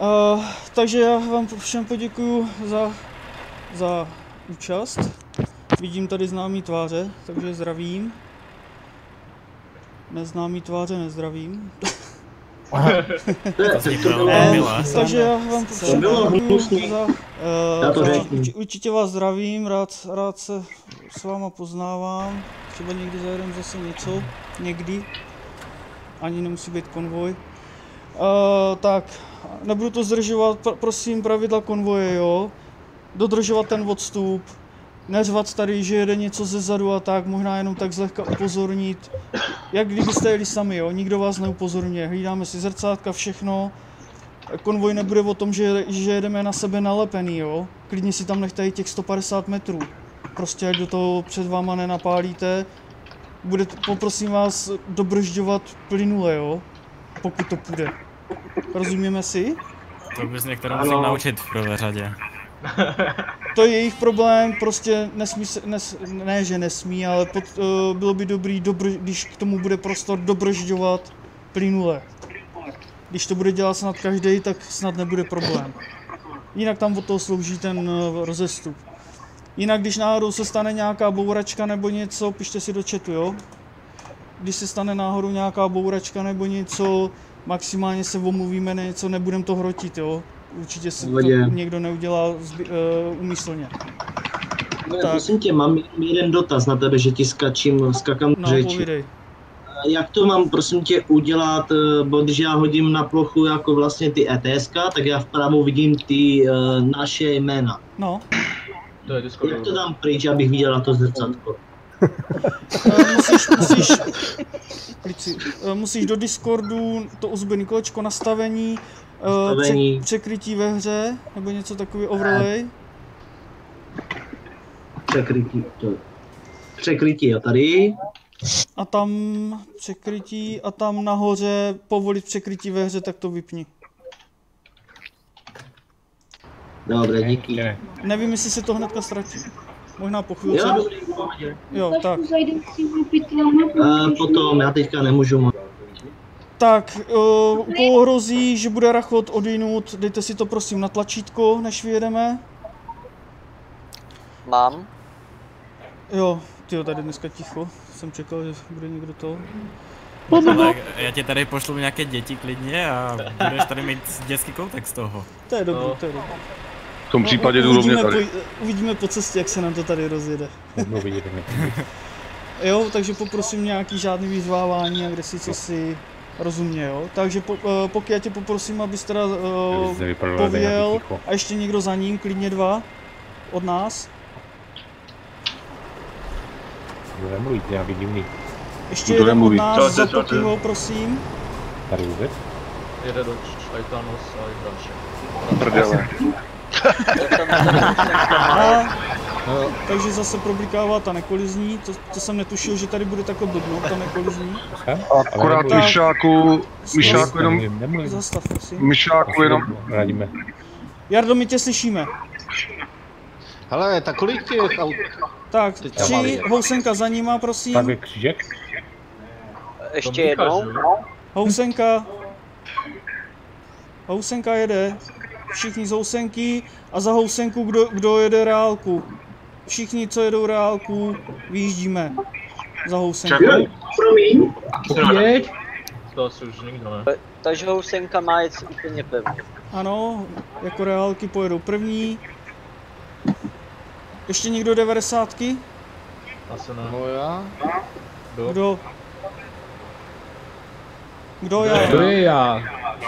Takže já vám všem poděkuju za účast. Vidím tady známý tváře, takže zdravím. Neznámý tváře nezdravím. Takže já vám všem poděkuju za určitě vás zdravím, rád se s váma poznávám. Třeba někdy zajedeme zase něco, někdy. Ani nemusí být konvoj. Tak, nebudu to zdržovat, prosím pravidla konvoje, jo. Dodržovat ten odstup, neřvat tady, že jede něco ze zadu a tak, možná jenom tak zlehka upozornit. Jak kdybyste jeli sami, jo, nikdo vás neupozorňuje, hlídáme si zrcátka, všechno. Konvoj nebude o tom, že jedeme na sebe nalepený, jo. Klidně si tam nechte těch 150 metrů. Prostě ať do toho před váma nenapálíte. Poprosím vás dobržďovat plynule, jo, pokud to půjde. Rozumíme si? To bys některou musel naučit v prvé řadě. To je jejich problém, prostě nesmí se, ne že nesmí, ale bylo by dobrý, když k tomu bude prostor dobržďovat plynule. Když to bude dělat snad každý, tak snad nebude problém. Jinak tam od toho slouží ten rozestup. Jinak když náhodou se stane nějaká bouračka nebo něco, pište si do chatu, jo? Když se stane náhodou nějaká bouračka nebo něco, maximálně se omluvíme, něco, nebudem to hrotit, jo? Určitě se to někdo neudělá úmyslně. Prosím tě, mám jeden dotaz na tebe, že ti skakám do řeči. Povídej. Jak to mám, prosím tě, udělat, bo když já hodím na plochu jako vlastně ty ETSka, tak já vpravo vidím ty naše jména. No. Jak to dám pryč, abych viděl na to zrcátko? Musíš do Discordu to ozbrojené kolečko nastavení, překrytí ve hře, nebo něco takový overlay. Překrytí, jo, tady. A tam překrytí a tam nahoře povolit překrytí ve hře, tak to vypni. Dobré, díky. Nevím, jestli se to hnedka ztratí. Možná po chvíli. Jo, tak. Potom, já teďka nemůžu. Tak, u koho hrozí, že bude rachot odejnout, dejte si to prosím na tlačítko, než vyjedeme. Mám. Jo, tyjo, tady dneska ticho. Jsem čekal, že bude někdo to. Tak já ti tady pošlu nějaké děti klidně a budeš tady mít dětský koutek z toho. To je dobrý, to je dobrý. V tom případě jdu rovně tady. Uvidíme po cestě, jak se nám to tady rozjede. Jo, takže poprosím nějaký žádný vyzvávání a kde si co si rozumně, jo. Takže pokud já tě poprosím, abys teda pověl a ještě někdo za ním, klidně 2 od nás. Nemluvíte, já vidím líp. Ještě jeden od nás za Pokyho, prosím. Tady vůbec? Jede do Šajtanus a i další. Prdele. Takže zase problikává ta nekolizní, to jsem netušil, že tady bude takhle blbnout, ta nekolizní. Akorát myšáku jenom... Zastav, prosím. Myšáku jenom... Radíme. Jardo, my tě slyšíme. Hele, tak kolik těch aut? Tak, 3, housenka za nima, prosím. Tak je křížek. Ještě jednou. Housenka. Housenka jede. Všichni z housenky a za housenku kdo jede reálku. Všichni, co jedou reálku, vyjíždíme. Za housenku. Promiň. To asi už nikdo ne. Takže housenka má jet úplně pevně. Ano, jako reálky pojedou první. Ještě někdo 90ky? Asi ne. No já. Kdo? Kdo já? Kdo je já?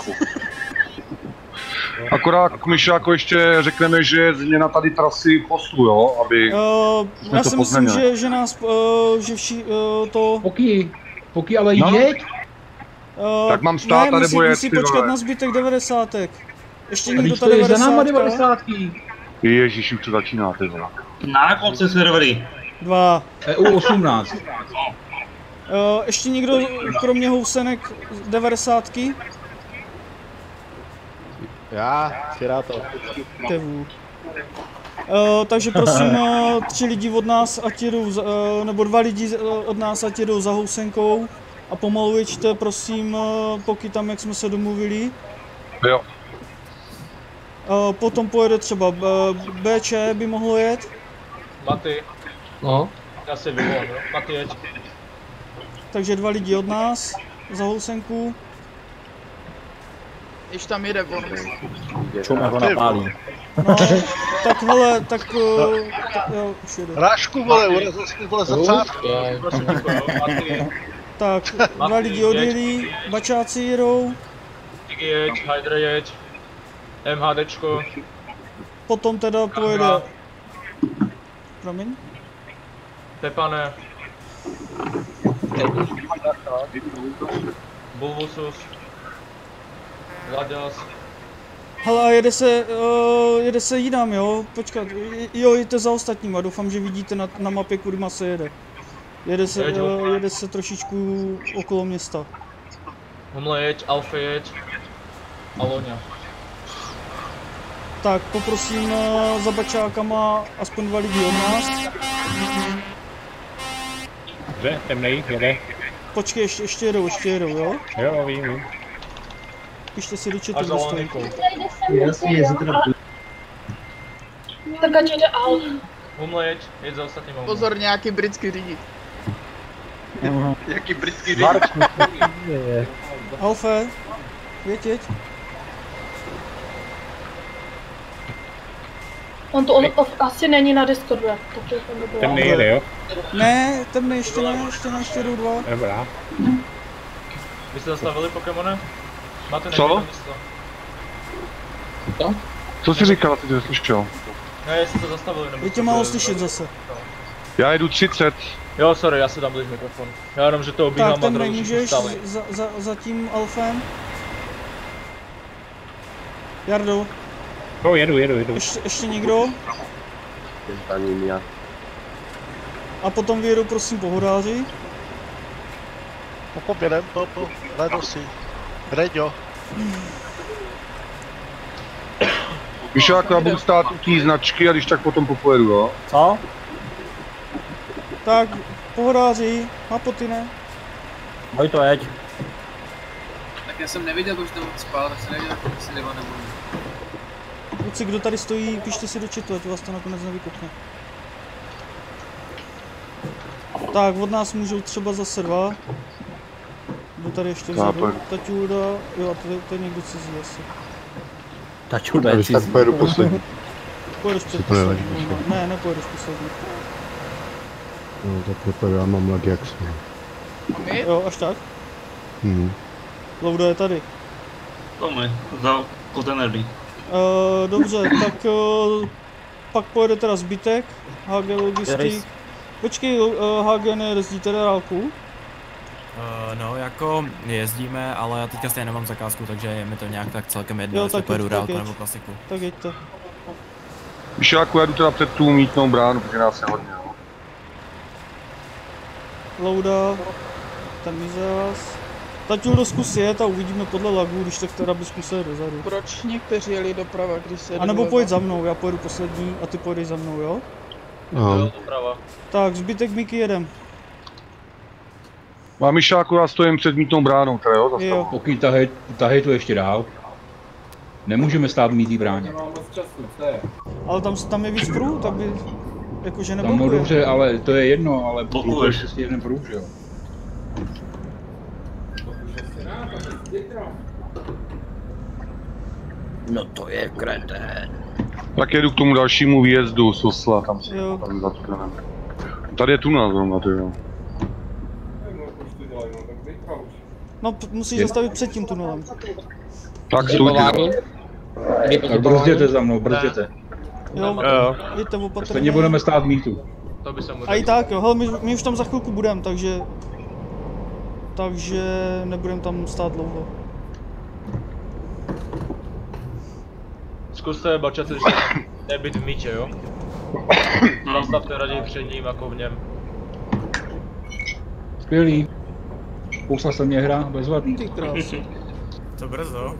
Akorát k myšáku ještě řekneme, že je změna tady trasy postu, jo, aby... Já si myslím, že nás, to... Poky, ale jeď? Tak mám stát, ne, nebo musí počkat na zbytek 90. Ještě někdo ta 90. Za náma 90. Ježíš, už to začíná, ty vole. Na konce servery. 2. EU 18. Ještě někdo, kromě housenek 90. Já, Siráto. Tevu. Takže prosím, 3 lidi od nás, ať jedou, nebo 2 lidi od nás, ať jedou za housenkou. A pomalu jeďte, prosím, poky tam, jak jsme se domluvili. Jo. Potom pojede třeba BČ by mohlo jet. Maty, No. já si vyvolám, jo? Maty, jeď. Takže 2 lidi od nás za Hulsenku. Když tam jede on. Čume ho napálí. No, tak hele, tak jo, už jede. Rášku, vole, urazil jsi, vole, zrcátko. Prosím tě, jo? Maty, Tak, 2 lidi odjeli, bačáci jedou. Tigi jeď, Hydra jeď. MHDčko. Potom teda pojede... Promiň? Pepane. Bulbusus. Vlaďas. Hele, a jede se jinam, jo? Počkat, jo, jděte za ostatníma, doufám, že vidíte na mapě, kudyma se jede. Jede se trošičku okolo města. Humle jeď, Alfa jeď. Aloňa. Tak, poprosím za bačákama aspoň 2 lidi od nás. Dobře, temnej, jede. Počkej, ještě jedou, jo? Jo, vím. Pište si do chatu, Až za kdo stojí. Lonikou. Jasně, zítra. Tak ať jde Al. Humle jeď za ostatním. Pozor, nějaký britský řidič. Jaký britský řidič. Alfe, jeď. On asi není na Discordu, takže to by bylo. Temnej jede, jo? Ne, temnej ještě jdou 2. Dobrá. Vy jste zastavili Pokémone? Máte Co? nejvíc místo? Co jsi říkal, ty jsi slyšel? Ne, jestli to zastavili, nebo... Je tě málo slyšet zase. Já jedu 30. Jo, sorry, já si dám blíž mikrofon. Já jenom, že to obíhám Tak, a temnej druhý můžeš stáli. za tím Alfem. Jardo, Jo, jedu. ještě někdo? A potom vyjedu prosím pohodáři. Popědem, najdu si. Reďo. Víš, jako já budu stát u té značky a když tak potom popojedu, jo? Co? Tak, pohodáři, Mapoty ne? Moj to jeď. Tak já jsem neviděl, už to spal, tak jsem neviděl, jestli nebo nebudu. Kluci, kdo tady stojí, pište si do chatu, ať vás to nakonec nevykopne. Tak, od nás můžou třeba zase 2. Kdo tady ještě vzadu? Taťuda, jo, to je někdo cizí asi. Tačuda je Tak pojedu poslední. Pojedeš před poslední. Ne, nepojedeš poslední. No, tak nepojedu, já mám lag jak jsem. Jo, až tak? Louda je tady. Tohle, za kontenerby. Dobře, tak pak pojede teda zbytek, HG Logistik. Počkej, HG nejezdíte dálku? No, jako jezdíme, ale já teďka stejně nemám zakázku, takže je mi to nějak tak celkem jedno, Jo, jestli tak pojedu jeď, dálku tak nebo jeď. klasiku. Tak jeďte. Víš, jako jedu teda před tu mítnou bránu, protože nás je hodně, jo? Louda, tam Mizas. Taťuldo zkus jet a uvidíme podle lagu, když tak teda bys musel jít dozadu. Proč někteří jeli doprava, když se jede A nebo doleva? pojď za mnou, já pojedu poslední a ty pojedeš za mnou, jo? Jo, doprava. Tak, zbytek Miky jedem. A Myšáku, já stojím před mítnou bránou, teda jo? Jo. Pokud tahej to ještě dál. Nemůžeme stát v mítý bráně. Ale tam je víc prů, tak by jakože Tam neblokuje. dobře, ale to je jedno, ale Blokuješ. prostě jeden průh, že jo. No to je kretén. Tak jedu k tomu dalšímu výjezdu z Osla, tam si Jo. tam zatkneme. Tady je tunel zrovna, ty jo. No, musíš zastavit před tím tunelem. Tak stůj, ty jo. Tak brzděte za mnou, brzděte. Jo, jeďte opatrně. Stejně budeme stát v mítu. To by se mu A i tak jo, hele, my už tam za chvilku budeme, takže nebudeme tam stát dlouho. Zkuste bačat, že nebýt v míče, jo? Zastavte raději před ním jako v něm. Skvělý. Pousla se mě hra, bezvadný. Ty krásy. To brzo.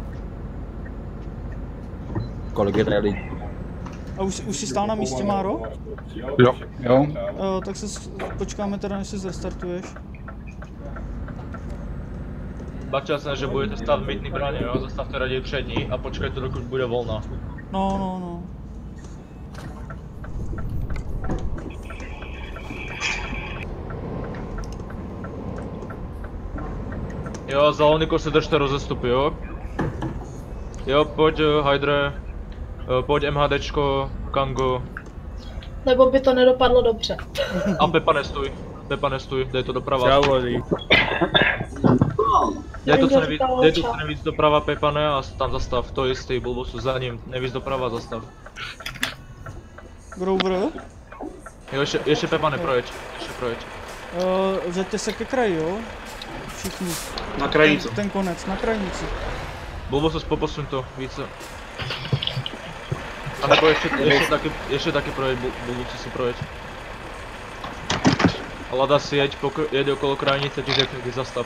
Kolik je tady? A už jsi stál na místě, Máro? Jo. Jo? Tak se počkáme teda, než se zrestartuješ. Bača se, že budete stát v mýtný bráně, jo? Zastavte raději před ní a počkejte, dokud bude volná. No. Jo, za Oniko se držte rozestupy, jo? Jo, pojď Hydre, pojď MHDčko, Kango. Nebo by to nedopadlo dobře. A Pepa nestůj, dej to doprava. Dej to co nejvíc doprava, Pepane, a tam zastav, to je jistý, Bulbosu za ním, nejvíc doprava, zastav. Grover? Jo, ještě Pepane, projeď. Vžeďte se ke kraji, jo? Všichni. Na krajnici. Ten konec, na krajnici. Bulbosus, poposuň to, více. A nebo ještě taky projeď, Bulbosus si projeď. A Lada si jeď okolo krajnice, ti řekne, kdy zastav.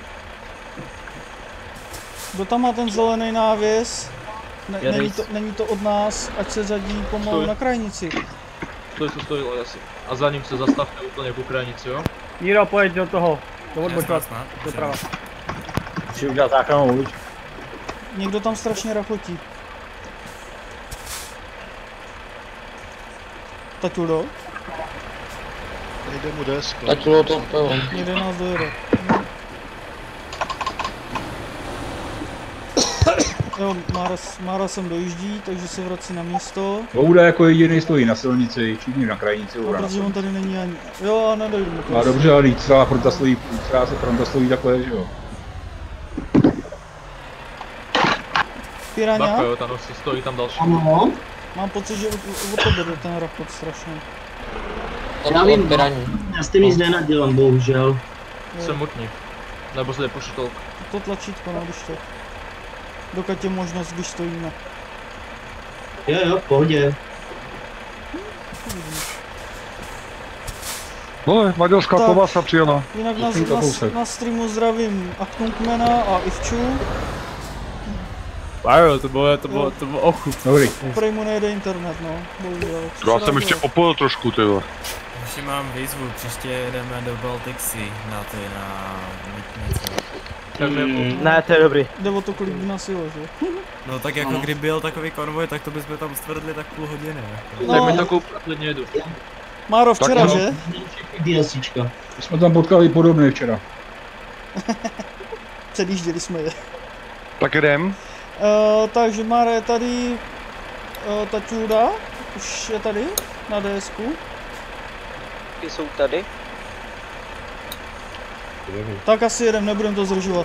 Kdo tam má ten zelený návěs? Není to od nás, ať se zadí pomalu na krajnici. Stoj, Lada si. A za ním se zastavte úplně ku krajnici, jo? Míro, pojď do toho. Do odbočovat. Doprava. Musí udělat záchrannou uličku. Někdo tam strašně rachotí. Taťulo? Nejde mu desko. Taťulo to on. Někde nás dojede. Jo, Mára sem dojíždí, takže se vrací na město. Bouda jako jediný stojí na silnici, všichni na krajnici. Protože on tady není ani. Jo, nedojdu mu to. A dobře, ale celá fronta stojí takhle, že jo. Piráňa? Bako, jo, tam si stojí tam další. Ano. Mám pocit, že od tebe jde ten rachot strašně. Já vím, já s tím nic nenadělám, bohužel. Jsem mutný. Nebo se nepušu tolk. To tlačítko, no, když to. Dokud je možnost, když stojíme. Jo, v pohodě. No, maďarská klobása přijela. Jinak na streamu zdravím Aktunkmena a Ivču. Pájo, to bylo ochut. Dobrý. Prej mu nejde internet, no, bohužel. Já jsem ještě opojil trošku, ty vole. Ještě mám výzvu, příště jedeme do Baltixy na něco. Ne, to je dobrý. Jde o to, kolik by nás jelo, že? No tak jako kdyby byl takový konvoj, tak to bychom tam stvrdli tak půl hodiny. No. Tak mi takovou klidně jedu. Máro, včera, že? DLCčka. My jsme tam potkali podobné včera. Předjížděli jsme je. Tak jdem. Takže Mára je tady. Taťuda už je tady na DSku. Ty jsou tady. Tak asi jedem, nebudem to zdržovat.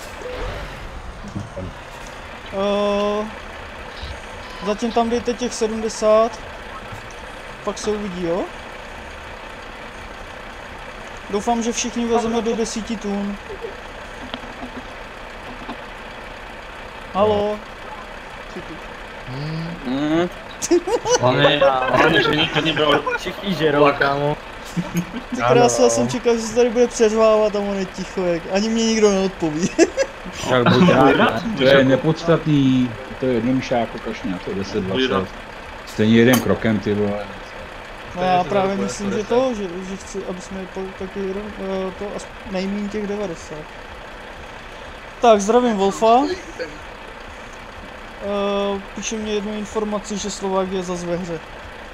Zatím tam dejte těch 70. Pak se uvidí, jo? Doufám, že všichni vezeme do 10 tun. Halo? Hlavně, že nikdo nebral všichni žerou, kámo. Ty krásu, já jsem čekal, že se tady bude přeřvávat a on je ticho, jak ani mě nikdo neodpoví. To je nepodstatný, to je jednomšáko kašňa, to je 10-20. Stejně jeden krokem, ty vole. No já právě myslím, že že chci, aby jsme taky jeden, to nejmíň těch 90. Tak, zdravím Wolfa. Píše mě jednu informaci, že Slovák je zas ve hře.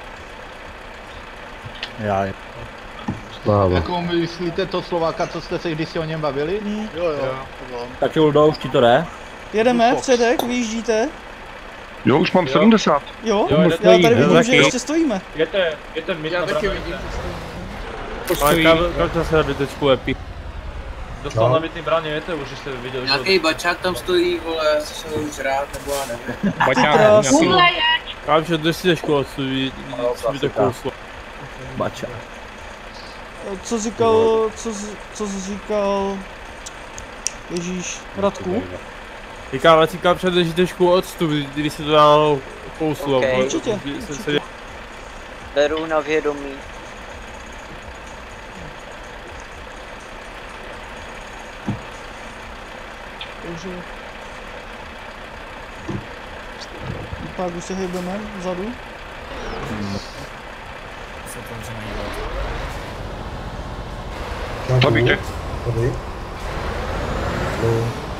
Já. Sláva. Jako myslíte to Slováka, co jste se kdysi o něm bavili? Jo. Tak Uldo, už ti to jde? Jedeme, předek, vyjíždíte? Jo, už mám 70. Jo? Jo, Já tady vidím, že ještě stojíme. Jděte mít na bráně. Kam se na DTčku epi? Dostal na mýtný bráně, jděte už, že jste viděli. Nějaký bačák tam stojí, vole, co jsem už rád, nebo já nevím. Baťák, Kám, že jdeš si ze školy, co by to kouslo. Bačák. Co říkal, co říkal, Ježíš, Radku? Říkám, před držitečku odstup, když se to dalo kouslo. Okay. Určitě. Beru na vědomí. Takže... Pak už se hejbeme vzadu. Zabijte.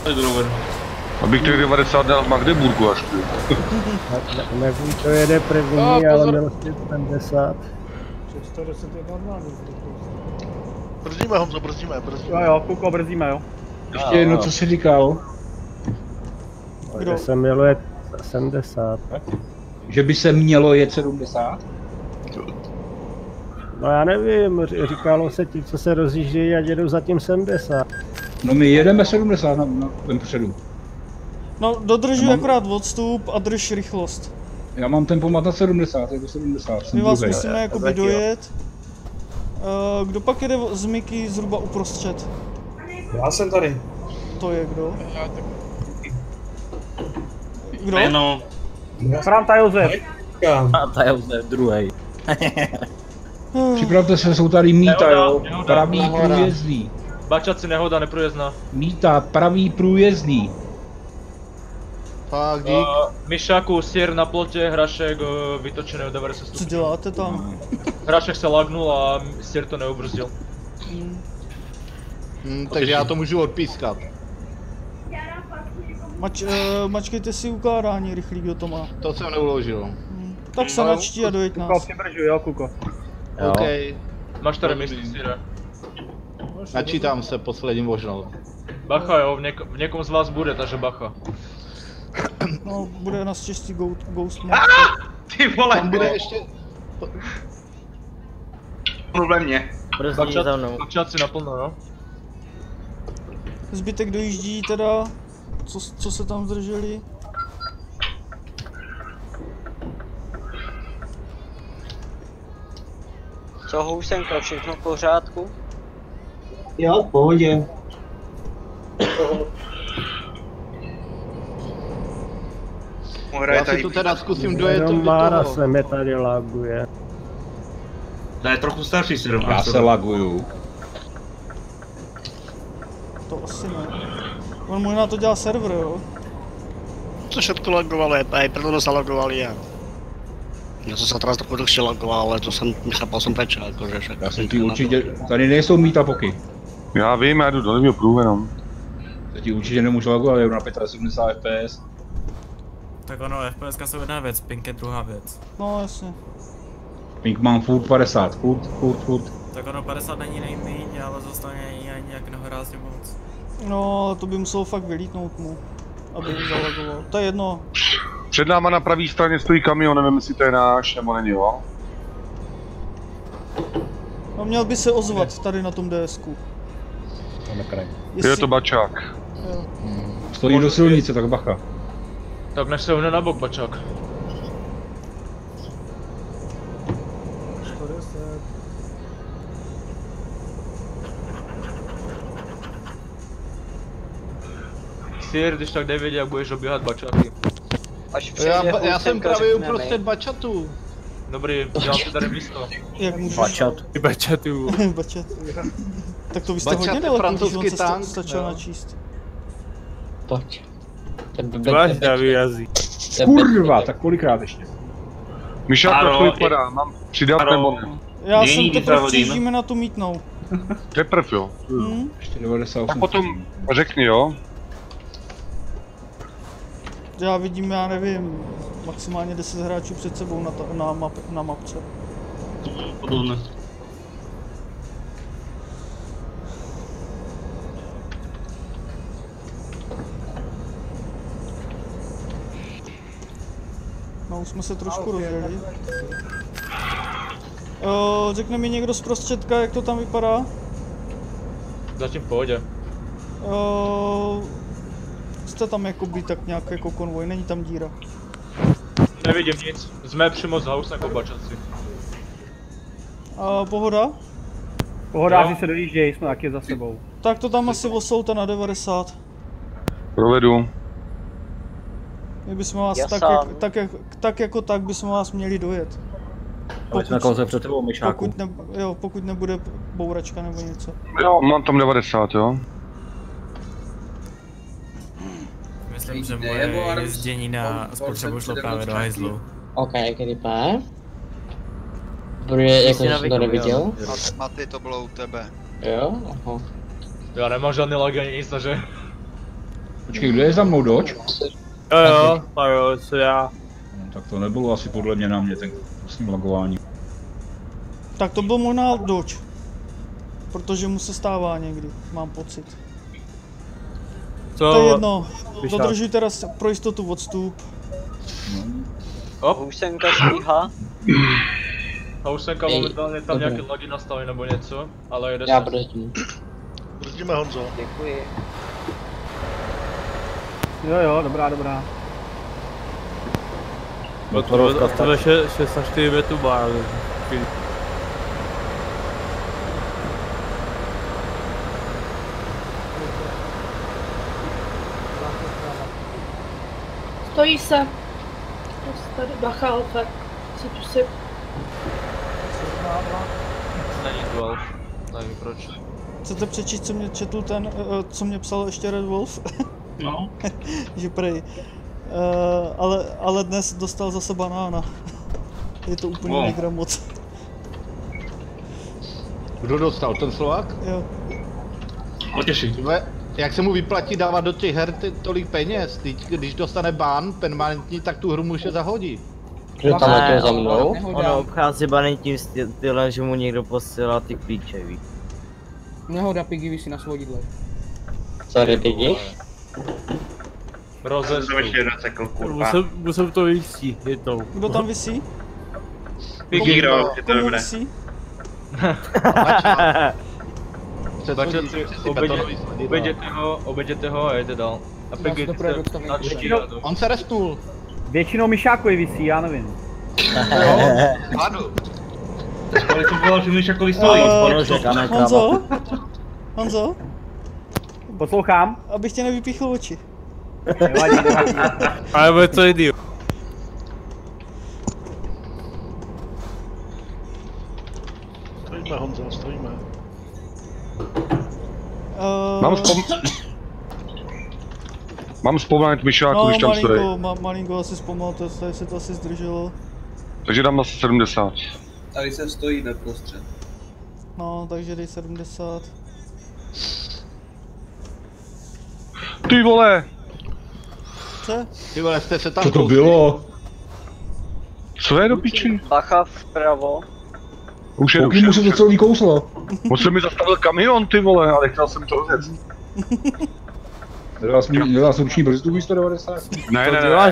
Abych těch 90 dal v Magdeburgu až tu. Nevím, to jede první, ale měl 70. Brzdíme, Honzo, brzdíme. Jo, Kuko, brzdíme, jo. Ještě jedno, co jsi říkal? Kde se mělo jet 70. Že by se mělo jet 70? No já nevím, říkalo se ti, co se rozjíždějí a jedou zatím 70. No my jedeme 70 na předu. No dodržuj akorát odstup a drž rychlost. Já mám tempomat na 70, je to 70. My vás musíme jakoby dojet. Kdo pak jede z Miky zhruba uprostřed? Já jsem tady. To je kdo? Kdo? Jméno. Franta Josef. Franta Josef, druhý. Připravte se, jsou tady míta, jo. Pravý průjezdný. Bačaci, nehoda, neprůjezdná. Míta, pravý průjezdný. Tak, dík. Myšáku, sier na plotě, Hrašek vytočený o 90 stupňů. Co děláte tam? Hrašek se lagnul a sier to neubrzdil. Takže já to můžu odpískat. Mačkejte si ukládání rychlý, kdo to má. To jsem neuložil. Tak se načti a dojeď nás. Kuko, přibržuj, jo, Kuko. OK. Máš tady místo, siere. Načítám se poslední možnost. Bacha jo, v někom z vás bude, takže bacha. No, bude na štěstí Ghost Mode. Ty vole, Tam bude ještě... Problém mě. Brzdí za mnou. Bačáci naplno, jo? Zbytek dojíždí teda, co se tam zdrželi. Co Housenka, všechno v pořádku? Jo, v pohodě. Já si to teda zkusím dojet do Jenom Mára toho. se mi tady laguje. To je trochu starší si Já se laguju. To asi ne. On možná to dělá server, jo? Co všetko lagovalo, aj preto zalogovali ja. Ja som sa teraz trochu dlhšie lagoval, ale to jsem nechápal jsem prečo, akože však... Já jsem ti určitě, tady nejsou míta poky. Já vím, já jdu do levého pruhu jenom. Já ti určitě nemůžu lagovat, jedu na 75 fps. Tak ono, FPSka jsou jedna věc, ping je druhá věc. No jasně. Ping mám furt 50, furt. Tak ono 50 není nejméně, ale zase není ani nějak nehorázně moc. No, to by muselo fakt vylítnout mu, aby zalagoval. To je jedno. Před náma na pravé straně stojí kamion, nevím, jestli to je náš nebo není, jo? No měl by se ozvat tady na tom DSku. Je to bačák. Jo. Stojí do silnice, tak bacha. Tak než se uhne na bok, bačák. Sier, když tak nevědí, jak budeš obíhat bačáky. Já jsem právě uprostřed bačatu. Dobrý, dělám si tady místo. Jak můžeš? Bačat. Bačatu. Bačat. Tak to vy jste hodně daleko, když on se stačil načíst. Pojď. Máš davý jazyk. Kurva, tak kolikrát ještě? Myšák, jak to vypadá, mám přidat nebo ne? Já jsem teprve přijíždíme na tu mítnou. Teprv jo. Ještě 98. Tak potom řekni jo. Já vidím, já nevím, maximálně 10 hráčů před sebou na mapce. Podobné. No, už jsme se trošku rozjeli. Řekne mi někdo zprostředka, jak to tam vypadá? Zatím v pohodě. Jste tam jakoby tak nějak jako konvoj, není tam díra. Nevidím nic, jsme přímo z house jako bačaci. Pohoda? Pohodáři se dojíždějí, jsme taky za sebou. Tak to tam asi osouta na 90. Provedu. My bychom vás tak jako tak bychom vás měli dojet. Pokud jsme kousek před tebou, myšáku. Pokud nebude bouračka nebo něco. Jo, mám tam 90, jo. Myslím, že moje jezdění na spotřebu šlo právě do hajzlu. OK, kdy pár? Protože jako jsem to neviděl. Maty, to bylo u tebe. Jo? Aha. Já nemám žádný lag ani nic, takže... Počkej, kdo je za mnou, Dodge? Jo, co já. No, tak to nebylo asi podle mě na mě, s tím logováním. Tak to byl možná Dodge. Protože mu se stává někdy, mám pocit. To je jedno, dodržuj teraz pro jistotu odstup. Housenka stíhá. Housenka momentálně tam nějaký lagi nastaví nebo něco, ale jede se. Já brzdím. Brzdíme, Honzo. Děkuji. Jo, dobrá. To je 64 metrů má. Stojí se. Tady bacha alfa. Cítu si. Není dual. Nevím proč. Chcete přečíst, co mě četl ten, co mě psal ještě Red Wolf? No. Že prej. Ale dnes dostal zase banána. Je to úplně negra moc. Kdo dostal, ten Slovák? Jo. Potěší. Jak se mu vyplatí dávat do těch her tolik peněz? Když dostane bán permanentní, tak tu hru může zahodit. Kdo tam letěl za mnou? Ono obchází banitním stylem, že mu někdo posílá ty klíče, víš. Nehoda Piggy visí na svodidle. Sorry, Piggy. Rozestup. Musím to jistí, jednou. Kdo tam visí? Piggy, komu visí? Oběděte ho a jede dál. A Piggy on se restnul. Většinou Myšákovi visí, já nevím. Ano. Skoro to bylo, že Myšákovi stojí. Honzo? Poslouchám. Abych tě nevypíchl oči. Nevadí. Ale bude to idiot. Stojíme, Honzo, stojíme. Mám zpomalit Myšáku, když tam stojí. Malinko asi zpomalte, tady se to asi zdrželo. Takže dám asi 70. Tady se stojí neprostřed. No, takže dej 70. Ty vole! Co? Ty vole, jste se tam Co to bylo? Co je do piči? Bacha vpravo. Už jedu. Mu se to celý kouslo. On se mi zastavil kamion, ty vole, ale chtěl jsem to rozjet. Nedal jsem ruční brzdu 190? Ne.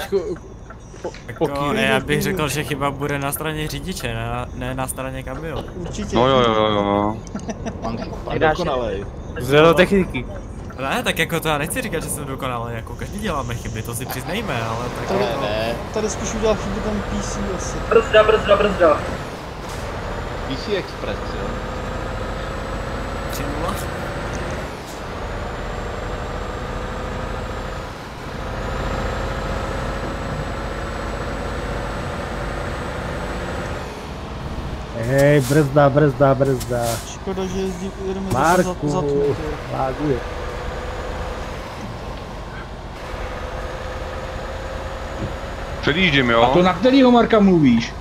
Já bych řekl, že chyba bude na straně řidiče, ne na straně kamionu. Určitě. No jo. Pan dokonalej. Zero techniky. Ne, tak jako to já nechci říkat, že jsem dokonalý, jako každý děláme chyby, to si přiznejme, ale tak... Tady spíš udělal chybu ten PC asi. Brzda. PC Express, jo. 3-0. Hej, brzda. Škoda, že jedeme Marku, za tu. láguje. Předjíždím, jo? A to na kterýho Marka mluvíš?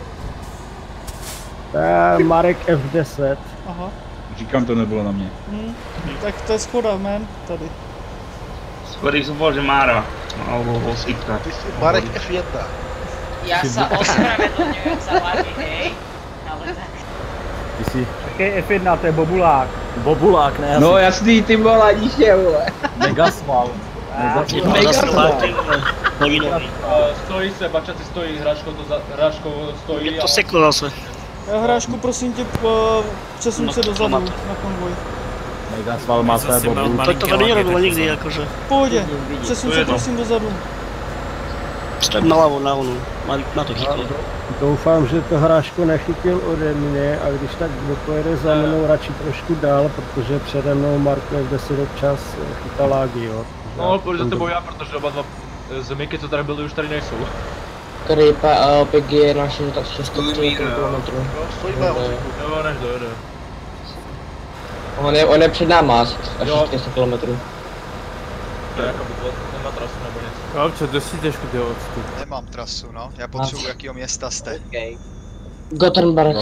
Marek F10. Aha. Říkám, to nebylo na mě. Tak to je Skoda, man, tady. Skoro jsem povedal, že Mára. Alebo Osipka. Ty jsi Marek F1. Ja sa ospravedlňujem za lagi, hej. Ale tak. Ty jsi... Taký F1, to je Bobulák. Bobulák, ne? No jasný, ty vole, díše, vole. Megasval. Megasval. Stojí se, bačaci stojí, hráčkou stojí. To seklo zase. Hrášku, prosím tě, přesun se dozadu na konvoj. Megasval má své Bobulů. To tady nerobil nikdy, jakože. V pohodě, přesun se prosím dozadu. Stojím naľavo, na onu, na to chytlo. Doufám, že to Hráško nechytil ode mě a když tak pojede za mnou radši trošku dál, protože přede mnou Mark F10 občas chytá lágy, jo. No, pojď za tebou já, protože oba dva zemiky, co tady byly, už tady nejsou. Který PG je na 600 km. Stojíme, jo, než dojede. On je před náma asi 400 km. To je jako by to nemá trasu nebo něco. Jo, co, dosti těžko ty odstup. Nemám trasu, no. Já potřebuji, jakýho města jste. Gothenburg.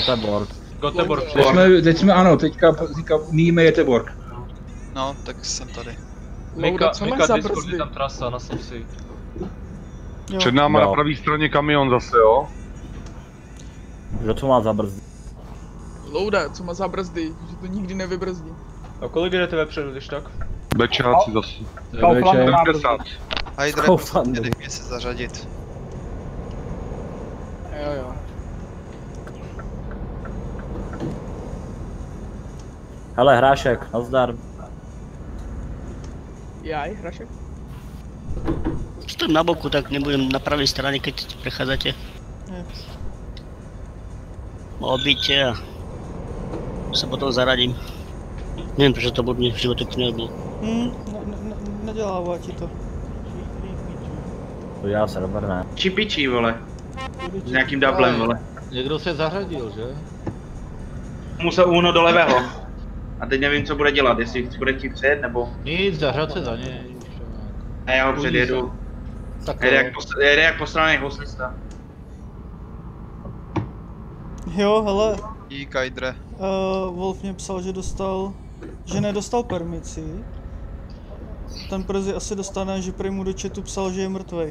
Teď jsme, ano, teďka míjíme Göteborg. No, tak jsem tady. Mika, Discord, je tam trasa na Sopsi. Před náma na pravé straně kamion zase, jo? Kdo to má za brzdy? Louda, co má za brzdy, že to nikdy nevybrzdí. A kolik jdete vepředu, když tak? Bečáci zase. Hydre, nech mě se zařadit. Jo. Hele, Hrášek, nazdar. Jaj, Hrášek? Stojím na boku, tak nebudem na pravé straně, keď prechádzate. Obíte a se potom zaradím. Nevím, proč to blbně v životě nebylo. Nedělává ti to. To já se dobré. Čipičí, vole. S nějakým doublem, vole. Někdo se zařadil, že? Musel uhnout do levého. A teď nevím, co bude dělat, jestli bude chtít přejet, nebo... Nic, zařad se za něj. A já ho předjedu. Jede jak posranej hoslista. Jo, hele. Dík, Hydre. Wolf mě psal, že nedostal permici. Ten brzy asi dostane, že prý mu do chatu psal, že je mrtvej.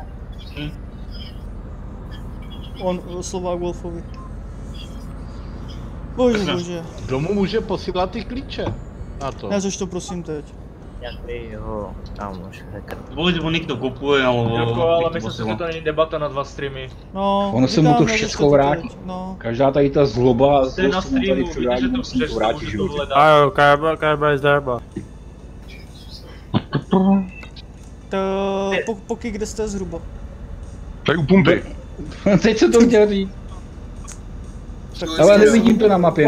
On, Slovák Wolfovi. Bože. Kdo mu může posílat ty klíče? Na to. Neřeš to prosím teď. Jakýho, kámoš, hacker. On někdo kupuje, Jirko, ale myslím si, že to není debata na 2 streamy. No, ono se mu to všechno vrátí. No. Každá tady ta zloba, Jste na streamu, vidíte, že to přesto vrátí můžu to hledat. A jo, KBL je zdarma. Poky, kde jste zhruba? Tady u pumpy. Teď se to chtěl říct. Ale nevidím to na mapě,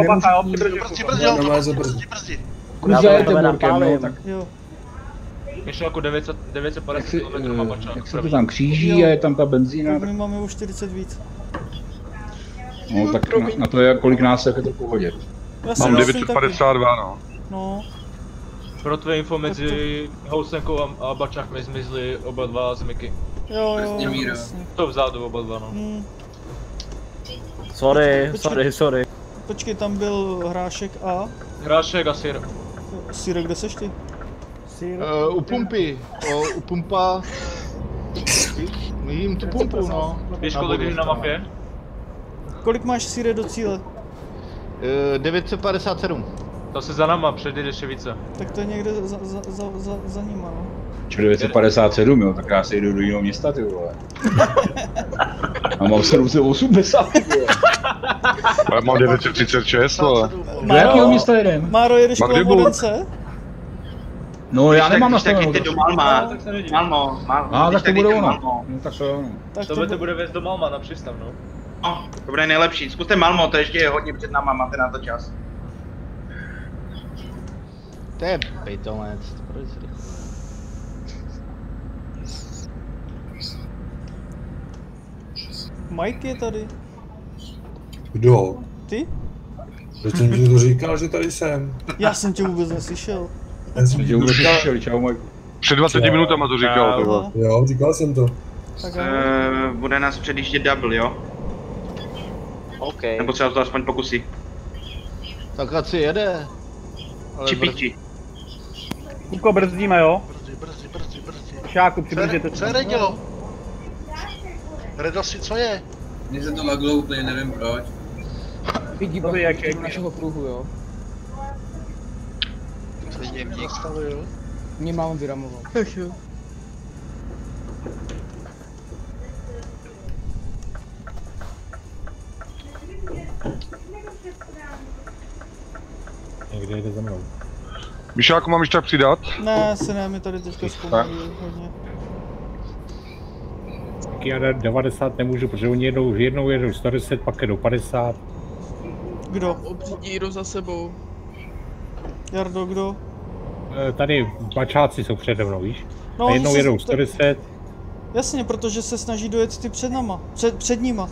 Brzdí. Kuzajete borkem, no, tak... Ještě jako 950 km na bačák. Jak se to tam kříží a je tam ta benzína, tak... My máme už 40 víc. No tak na to je, kolik náseků je to v pohodě. Mám 952, no. No. Pro tvé info, mezi Housenkou a bačákmi zmizli oba dva z Miky. Jo, To vzadu oba dva, no. Sorry. Počkej, tam byl Hrášek a... Hrášek a Sir. Sir, kde seš ty? U pumpy. U pumpa... Vidím tu pumpu, no. Víš, kolik je na mapě? Kolik máš, Sire, do cíle? 957. To se za náma, předjedeš více. Tak to je někde za nima, no. 957, jo, tak já se jdu do jiného města, ty vole. A mám 780, ty vole. Ale mám 936, vole. Do jakého města jedem? Máro, jedeš kolem Vodence? No, já nemám nastavenou. Tak do Malma. Malmo. Tak to bude ono. No, tak to je ono. To bude vést do Malma na přístav, no. No, to bude nejlepší. Zkuste Malmo, to ještě je hodně před náma, máte na to čas. To je pitomec, proč si rychle. Mike je tady. Kdo? Ty? Teď jsem ti to říkal, že tady jsem. Já jsem tě vůbec neslyšel. Já jsem tě vůbec neslyšel, čau Mike. Před 20 minutama to říkal, ty vole. Jo, říkal jsem to. Bude nás předjíždět double, jo? OK. Nebo třeba to aspoň pokusí. Tak ať si jede. Čipiči. Kuko, brzdíme, jo? Brzdí. Šáku, přibrzděte. Co je Redělo? Redosi, co je? Mně se to laglo úplně, nevím proč. Vidí jak našeho pruhu, jo? Vidím, dík. Mě mám vyramoval. Ach jo. Někde jde za mnou. Myšáku, mám ještě tak přidat? Ne, se ne, mi tady teďka zpomalí hodně. Já 90 nemůžu, protože oni jednou jedou 110, pak jedou 50. Kdo? Obřídíro za sebou. Jardo, kdo? Tady bačáci jsou přede mnou, víš? No, a jednou jedou 110. Jasně, protože se snaží dojet ty před náma, před nima.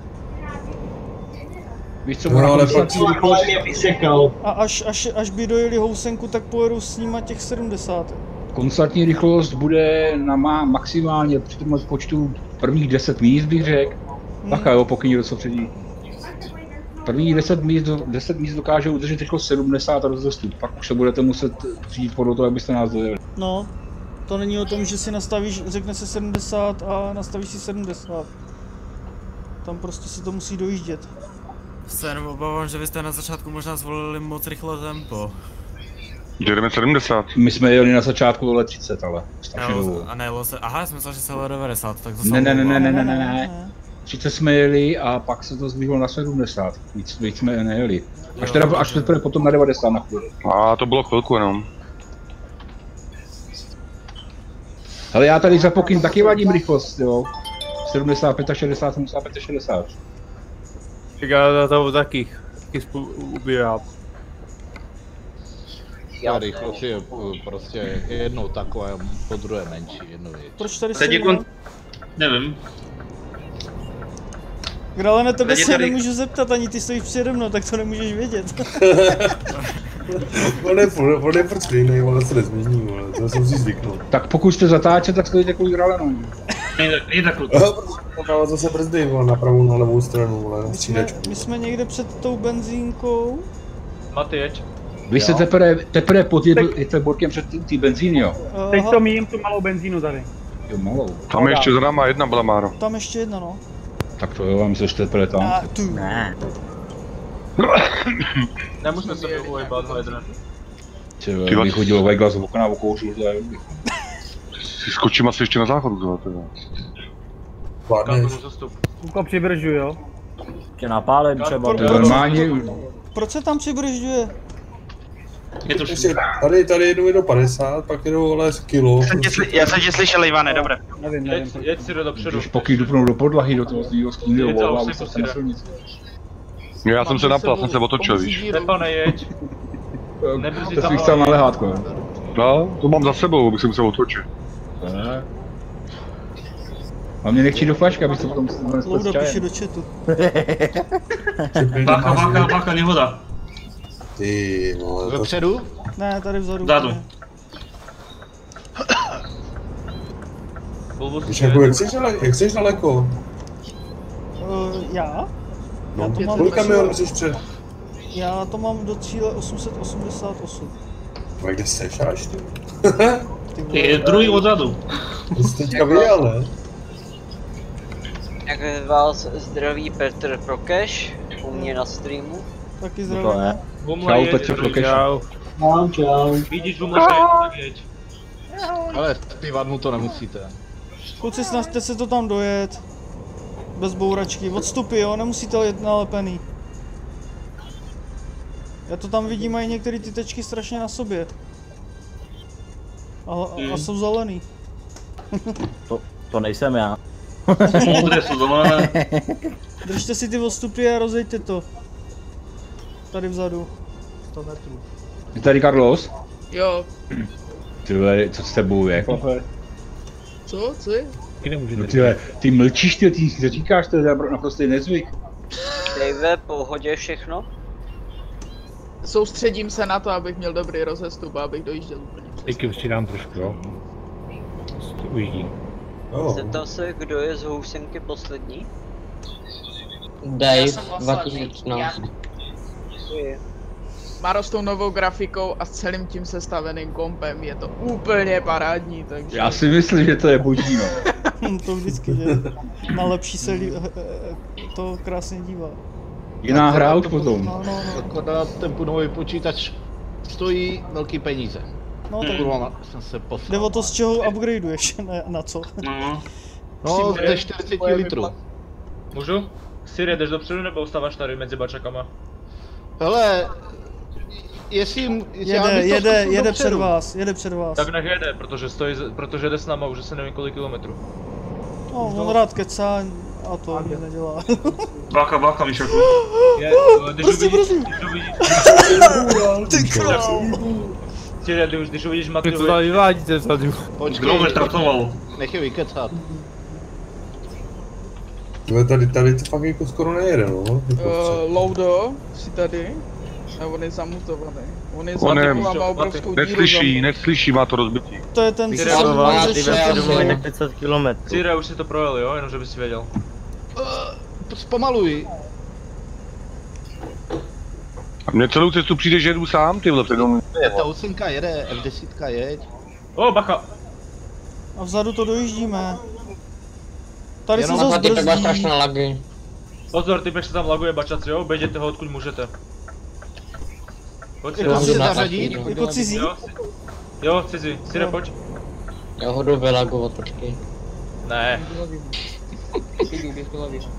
Víš co, no, ale pak mě vysekal. A až by dojeli Housenku, tak pojedu s nima těch 70. Konstantní rychlost bude na maximálně při tom počtu prvních 10 míst, bych řekl. Bacha jo, pokud někdo co předí. Prvních 10 míst dokáže udržet rychlost 70 a rozestup. Pak už se budete muset přijít podle toho, abyste nás dojeli. No, to není o tom, že si nastavíš, řekne se 70 a nastavíš si 70. Tam prostě si to musí dojíždět. Se jenom obávám, že vy jste na začátku možná zvolili moc rychle tempo. Jedeme 70. My jsme jeli na začátku ale 30, ale strašně dlouho. A nejelo se, aha, já jsem myslel, že se jelo 90, tak to Ne. 30 jsme jeli a pak se to zvýšilo na 70. Víc jsme nejeli. Až teprve potom na 90 na chvíli. A to bylo chvilku jenom. Ale já tady za pokyn taky vadím rychlost, jo. 75 a 60, 75 a 60. Já to taky ubírám. Já rychlost je prostě jednou taková, po druhé menší, jednou větší. Proč tady Teď si jako... Nevím. Grale, na tebe Teď je se tady- nemůžu zeptat, ani ty stojíš přede mnou, tak to nemůžeš vědět. On je furt stejný, ale se nezmění, vole, to se musí zvyknout. Tak pokud jste zatáčet, tak stojíte kvůli Gralenou. Není tak Dává zase brzdy, vole, na pravou, na levou stranu, vole, na střídačku. My jsme někde před tou benzínkou. Maty, jeď. Vy jste teprve pod Jeteborkem před tý benzín, jo? Teď to míjím tu malou benzínu tady. Jo, malou. Tam je ještě za náma jedna byla, Máro. Tam ještě jedna, no. Tak to jo, vám se ještě teprve tam. Ne. Nemusíme se ujebat, Hydra. Ty bych hodil Vajgla z okna a okouřil, to je. Si skočím asi ještě na záchodu, tohle teda. Kuko přibržu, jo? Tě napálím třeba. Normálně. Proč se tam přibržďuje? Tady jednou jedou 50, pak jedou ale kilo. Já jsem tě slyšel, Ivane, dobré. Nevím. Jeď si dopředu. Když pokud dupnou do podlahy, do toho svýho stínu, volá, už jste na silnici. Já jsem se napal, jsem se otočil, víš. Stefane, jeď. Nebrzdí To tam. bych chtěl na lehátko, jo. No, to mám za sebou, abych se musel otočit. Ne. A mě nechci do flašky, abych to potom Louda píše do chatu. Bacha, nehoda. Ty vole, Vepředu? Ne, tady vzadu. Vzadu. Víš, jako, jak jsi daleko? Já? No, Já to mám kolik kamionů jsi před? Já to mám do cíle 888. No, kde seš až ty? Je druhý odzadu. To jsi teďka vyjel, ne? Jak vás zdraví Petr Prokeš, u mě na streamu. Taky zdravím. Čau, Petr Prokeš. Čau. Vidíš Bumla, tak jeď. Ale zpívat mu to nemusíte. Kluci, snažte se to tam dojet. Bez bouračky. Odstupy, jo, nemusíte jet nalepený. Já to tam vidím, mají některé ty tečky strašně na sobě. A jsou zelený. To nejsem já. Modré jsou zelené. Držte si ty odstupy a rozejte to. Tady vzadu. 100 metrů. Je tady Carlos? Jo. Ty vole, co s tebou je? Co? Co je? No ty mlčíš, ty říkáš, to je naprostý nezvyk. Dave, pohodě všechno? Soustředím se na to, abych měl dobrý rozestup a abych dojížděl úplně. Teďky už ti dám trošku, jo. Uvidí. Zeptal se, kdo je z housenky poslední? Dave, 2013. Máro s tou novou grafikou a s celým tím sestaveným kompem je to úplně parádní, takže... Já si myslím, že to je boží, no. To vždycky, že na lepší se to krásně dívá. Jiná hra už potom. No. Akorát ten punový počítač stojí velký peníze. No tak jsem se posral. jde o to, z čeho upgradeuješ, na co. No, ze 40 litrů. Můžu? Siri, jdeš dopředu nebo ustáváš tady mezi bačakama? Hele, jestli... Jede před vás. Tak nech jede, protože jde s náma už asi nevím kolik kilometrů. No, on rád kecá a to nic nedělá. Bacha, Mišaku. Ty král! Siri, když uvidíš Maty, to tady vyvádíte vzadu. Kdo mě tratoval? Nech je vykecat. Tady to fakt jako skoro nejede, no. Loudo, jsi tady? A on je zamutovaný. On je zamutovaný, má obrovskou díru. Neslyší, má to rozbití. To je ten tak 500 km. Siri, už si to projel, jo? Jenom, že bys věděl. Zpomaluj. A mě celou cestu přijde, že jedu sám, ty vole, předom. Ta 8 jede, F10 jeď. O, bacha! A vzadu to dojíždíme. Tady se Jenom zase ty brzdí. strašné lagy. Pozor, typek se tam laguje bačaci, jo? Bejděte ho odkud můžete. Pojď si, Jako si zařadit? Jako cizí? Jo, cizí. Sire, pojď. Já ho jdu vylagovat, počkej. Ne. Běž to lavíš.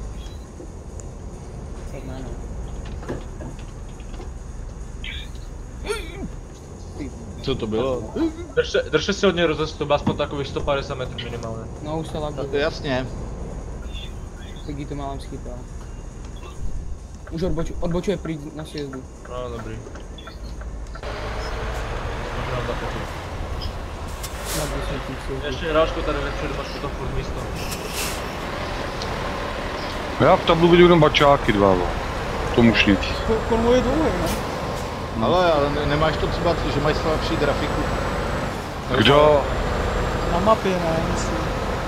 Co to bylo? Držte si hodně rozestup, aspoň takových 150 metrů minimálně. No už se laguje. Jasně. Piggy to málem schytal. Už odbočuje prý na sjezdu. No, dobrý. Ještě hráčko tady vepředu, máš to furt místo. Já v tablu vidím jenom bačáky dva, tomu už nic. Konvoj je dlouhý, ne? Ale nemáš to třeba, že máš slabší grafiku. Kdo? Na mapě, ne, myslím.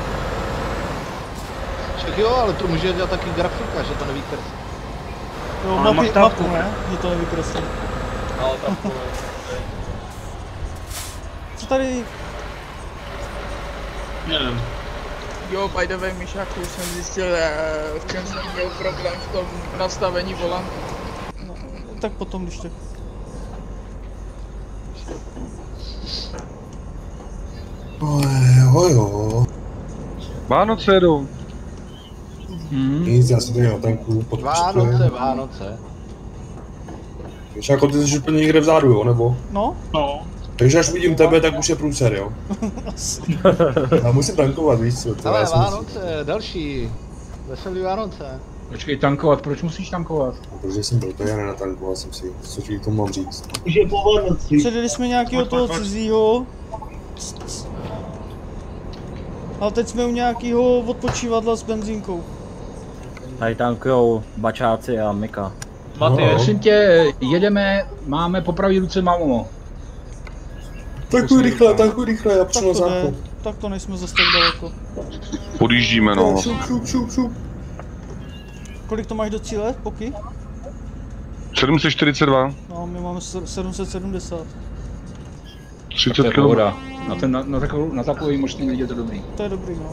Však jo, ale to může dělat taky grafika, že to nevykreslí. Jo, mapu, ne? Že to nevykreslí. Ale tam Co tady? Nevím. Jo, by the way, Myšáku, už jsem zjistil, v čem jsem měl problém v tom nastavení volantu. No, tak potom, když tak. Jo. Vánoce jedou. Nic, já si tady na tanku pod Vánoce. Víš, jako ty jsi úplně někde vzadu, jo, nebo? No. Takže až vidím tebe, tak už je průser, jo? Já musím tankovat, víš co? Ale Vánoce, další. Veselý Vánoce. Počkej, tankovat, proč musíš tankovat? Protože jsem byl, to já nenatankoval jsem si, co ti k tomu mám říct. Už je po Vánoci. Předjeli jsme nějakého toho cizího. Ale teď jsme u nějakého odpočívadla s benzínkou. Tady tankujou bačáci a Mika. Maty, prosím tě, jedeme, máme po pravý ruce Mamomo. Tankuj rychle, já přijdu na záchod. Tak to nejsme zase tak daleko. Podjíždíme, no. Šup. Kolik to máš do cíle, Poky? 742. No, my máme 770. 30 km. Na takový možný lidi je to dobrý. To je dobrý, no.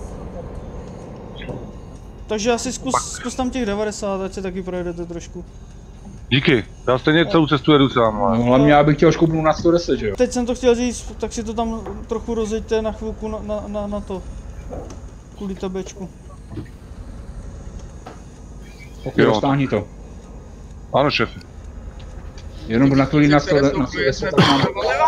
Takže asi zkus tam těch 90, ať se taky projedete trošku. Díky, já stejně celou cestu jedu sám. No hlavně já bych chtěl škoupnout na 110, že jo? Teď jsem to chtěl říct, tak si to tam trochu rozjeďte na chvilku na to. Kvůli tabečku. Ok, roztáhni to. Ano, šefe. Jenom na chvíli na 110 mám.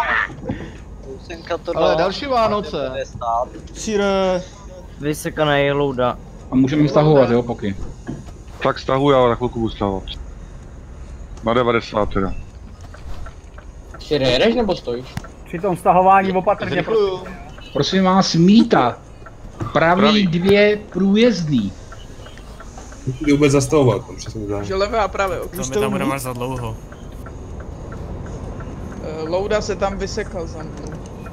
Ale další Vánoce. Sire. Vysekanej louda. A můžeme stahovat, jo, Poky? Tak stahuji, ale na chvilku budu stahovat. Na 90 teda. Sire, jedeš nebo stojíš? Při tom stahování opatrně. Prosím vás, mýta. Pravý 2 průjezdný. Můžu vůbec zastavovat, tam přesně tak. Že levé a pravé, ok. To my tam budeme za dlouho. Louda se tam vysekal za mnou.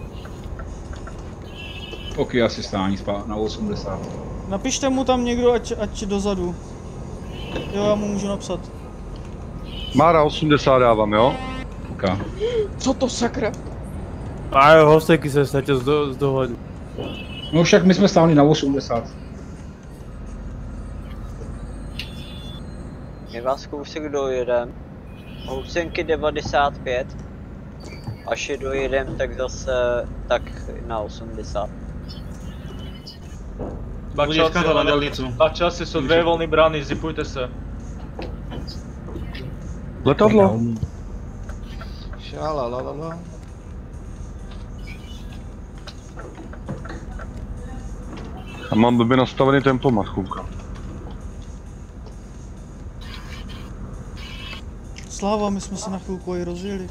Ok, asi stání na 80. Napište mu tam někdo, ať dozadu. Jo, já mu můžu napsat. Mára 80 dávám, jo? Ok. Co to sakra? A jo, hostek se snad z dohledu. No však my jsme stáli na 80. My vás kousek dojedem. Housenky 95. Až je dojedem, tak zase tak na 80. Bačáci jsou 2 volné brány, zipujte se. Letadlo. Šalalalala. A mám blbě nastavený tempomat, chůvka. Sláva, my jsme se na chvilku i rozjeli.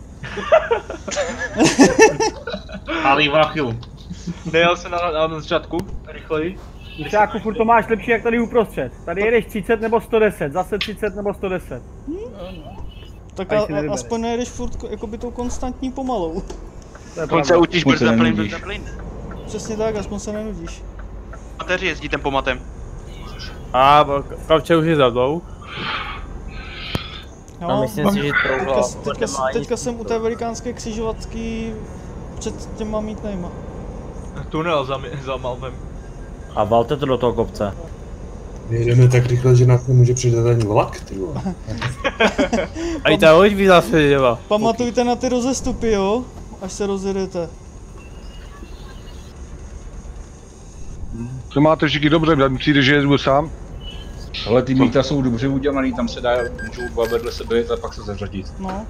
Ale i chvíli. Nejel se na začátku, rychleji. Myšáku, furt to máš lepší jak tady uprostřed. Tady jedeš 30 nebo 110, zase 30 nebo 110. Tak aspoň nejedeš furt jakoby tou konstantní pomalou. Aspoň se utíš, brzdá plyn. Přesně tak, aspoň se nenudíš. Mateři jezdí tempomatem. A Kavče už je za mnou. No, myslím si, že teďka jsem u té velikánské křižovatky před těma mítnejma. Tunel za Malvem. A valte to do toho kopce. My jdeme tak rychle, že nás nemůže přidat ani vlak, ty vole. A i ta loď by zase jela. Pamatujte na ty rozestupy, jo? Až se rozjedete. To máte všichni dobře, přijde, že jedu sám? Ale ty míta jsou dobře udělaný, tam se dá, můžou dva vedle sebe jet a pak se zařadit. No.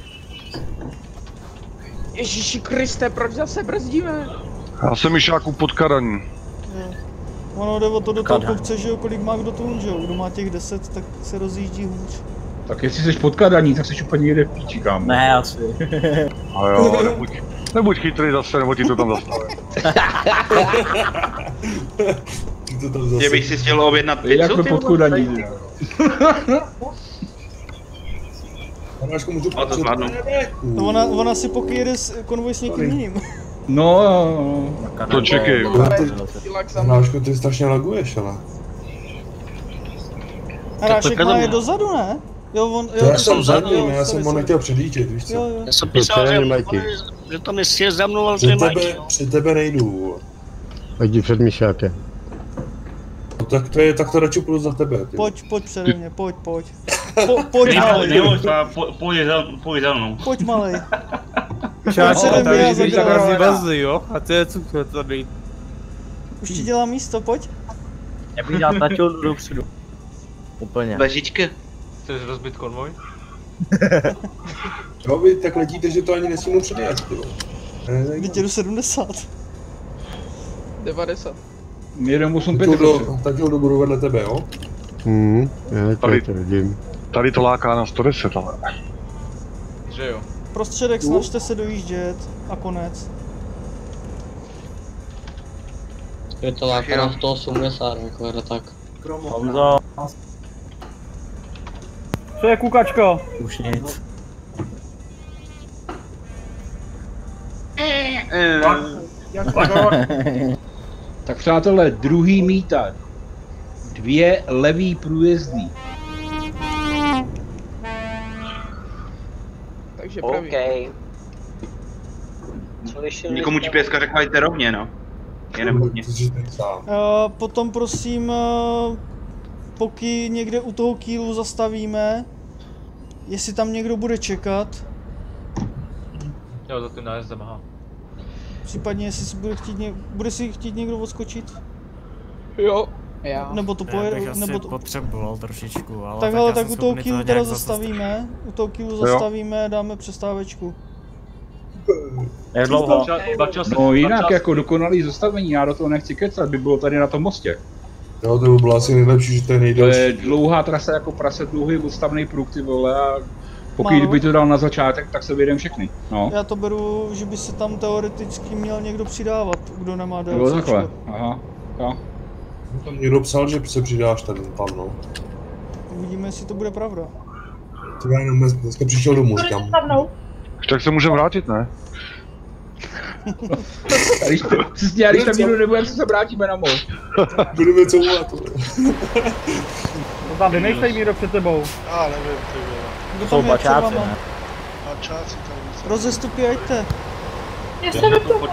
Ježíši Kriste, proč zase brzdíme? Já jsem Myšáku podkaraný. Ono jde o to do toho kopce, že jo, kolik má kdo tu, že jo? Kdo má těch 10, tak se rozjíždí hůř. Tak jestli jsi podkladaný, tak jsi úplně někde v píči, kámo. Ne, asi. A jo, nebuď chytrý zase, nebo ti to tam zastaví. Že bych si chtěl objednat pizzu, jak ty podkladaní. Harášku můžu to zvládnu. No ona si poky jede konvoj s někým jiným. No. To čekej. Harášku, ty strašně laguješ, ale. Hrášek má je dozadu, ne? Jo, on, jo, já jsem za ním, já jsem ho nechtěl předjíždět, víš co? Jo, jo. Já jsem písal, že to nesje za mnou, ale to je Před tebe nejdu. Jdi před Myšákem. No, tak to radši půjdu za tebe. Ty. Pojď přede mě, pojď. Pojď malej. Pojď za mnou. Pojď malej. Čáčo, tady jsi tak vazli, jo? A to je cukr tady. Už ti dělá místo, pojď. Já bych dál tačil dopředu. Úplně. Bežička. Chceš rozbit konvoj? Jo, vy tak letíte, že to ani nesmím předjet, ty vole. Teď jedu 70. 90. Jedem 85. Tak jo, budu vedle tebe, jo? Já to vidím. Tady to láká na 110, ale. Že jo. Prostředek, snažte se dojíždět a konec. Je to láka na 180, jako tak. Honzo. Co je kukačko? Už nic. Tak přátelé, druhý mítr. 2 levý průjezdní. Takže pravý. OK. Nikomu GPSka řekla, jděte rovně, no. Jenom hodně. Potom prosím, poky někde u toho kýlu zastavíme, jestli tam někdo bude čekat. Jo, za tím nájezdem, aha. Případně jestli si bude si chtít někdo odskočit? Jo. Já. Nebo to pojede, nebo to potřeboval trošičku, ale tak hele, tak u toho kýlu teda zastavíme, dáme přestávečku. Jak dlouho? No jinak jako dokonalý zastavení, já do toho nechci kecat, by bylo tady na tom mostě. Jo, to by bylo asi nejlepší, že to je nejdelší. To je dlouhá trasa jako prase, dlouhý odstavný pruh, ty vole, a pokud by to dal na začátek, tak se vyjedem všechny. No. Já to beru, že by se tam teoreticky měl někdo přidávat, kdo nemá DLC. Jo, takhle, aha, jo. Tam někdo psal, že se přidáš tady tam, no. Uvidíme, jestli to bude pravda. To já jenom dneska přišel domů, říkám. Tak se můžeme vrátit, ne? Přesně, když tam nikdo nebude, se vrátíme na most. Budeme couvat. No tam vymýšlej, Míro, před tebou. Nevím, ty vole. Kdo tam je před váma? Bačáci tam víc. Rozestupy, jeďte. Já se do toho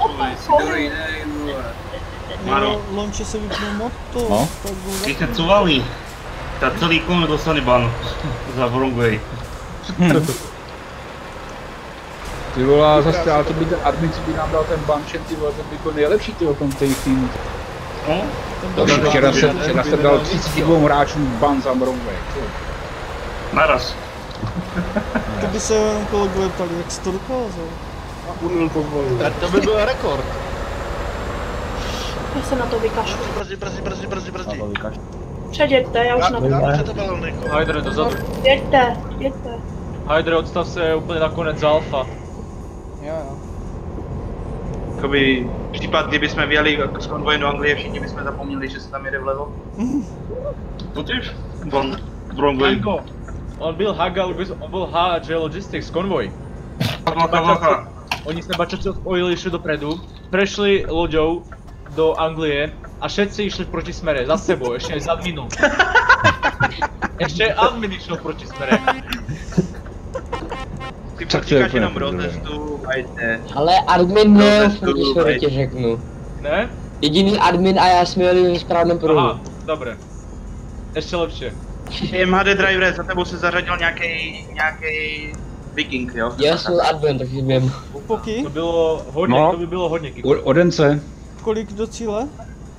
Maro. Lonče se vypnul moto. No. Když jste covali, tak celý kon dostane ban za wrong. Ty vole, zase, ale to by ten admin, co by nám dal ten bančen, ty vole, ten by byl nejlepší, ty o tom týmu. Včera jsem dal 32 hráčům ban za wrong. Naraz. To by se jenom kolegové ptali, jak jsi to dokázal. To by byl rekord. Já se na to vykašlu. Brzdí. Předjeďte, já už na to. Hydre, dozadu. Jeďte. Hydre, odstav se úplně nakonec za alfa. Jo. Jakoby případ, kdybychom vyjeli s konvojem do Anglie, všichni bychom zapomněli, že se tam jede vlevo. To tyž? Wrong way. On byl HG Logistics konvoj. Oni se bačaci odpojili, išli dopredu, prešli loďou do Anglie a všetci išli v protismere, za sebou, ešte aj za adminu. Ešte admin išiel v protismere. Ty Tak furt to je říkáš jenom úplně rozestu, hajte. Ale admin ne, když ti řeknu. Ne? Jediný admin a já jsme jeli ve správném pruhu. Aha, dobré. Ještě lepší. MHD driver, za tebou se zařadil nějaký viking, jo? Já jsem admin, takže vím. Poky? To bylo hodně, No. to by bylo hodně kiku. Odence. Kolik do cíle?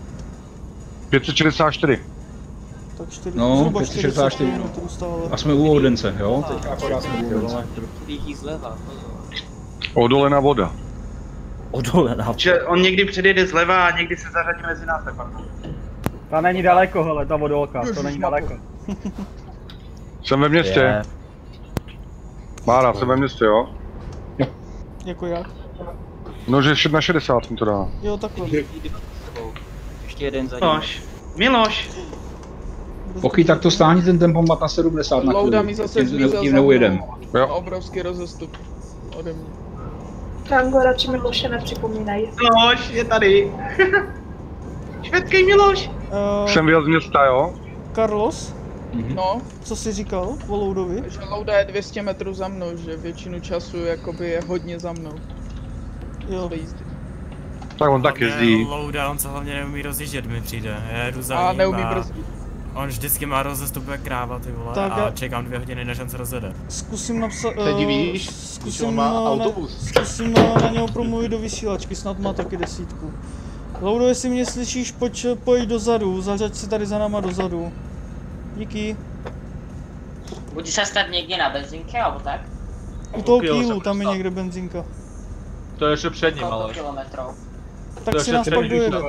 564. Tak 4, No, zhruba 564. 40 km stále. A jsme u Odence, jo? Teď akorát jsme u Odence. Lidí zleva. Odolená voda. Odolená. Že on někdy předjede zleva a někdy se zařadí mezi nás, tak pak. Ta není daleko, hele, ta vodolka, to není daleko. Jsem ve městě. Mára, jsem ve městě, jo? Jako jak? No, že na 60 mi to dá. Jo, takhle. Ještě jeden za ním. Miloš. Miloš. Poky, tak to stáhni ten tempomat na 70 na Louda mi zase zmizel tím za neujedem. mnou. Obrovský rozestup ode mě. Rango, radši Miloše nepřipomínají. Miloš je tady. Švedkej Miloš. Jsem vyjel z města, jo? Carlos? No. Co jsi říkal o Loudovi? Že Louda je 200 metrů za mnou, že většinu času jakoby je hodně za mnou. Jo. Tak on tak jezdí. Louda, on se hlavně neumí rozjíždět, mi přijde. Já jedu za A ním neumí brzdit. On vždycky má rozestup jak kráva, ty vole, Tak a čekám 2 hodiny, než on se rozjede. Zkusím napsat... Se divíš? Zkusím má autobus. Zkusím na něho promluvit do vysílačky, snad má taky 10. Loudo, jestli mě slyšíš, pojď dozadu, zařaď se tady za náma dozadu. Díky. Budeš se stát někde na benzinke, alebo tak? U toho kýlu, tam je někde benzinka. To je ještě před ním, ale. Kolik kilometrů? Tak si nás pak dojede.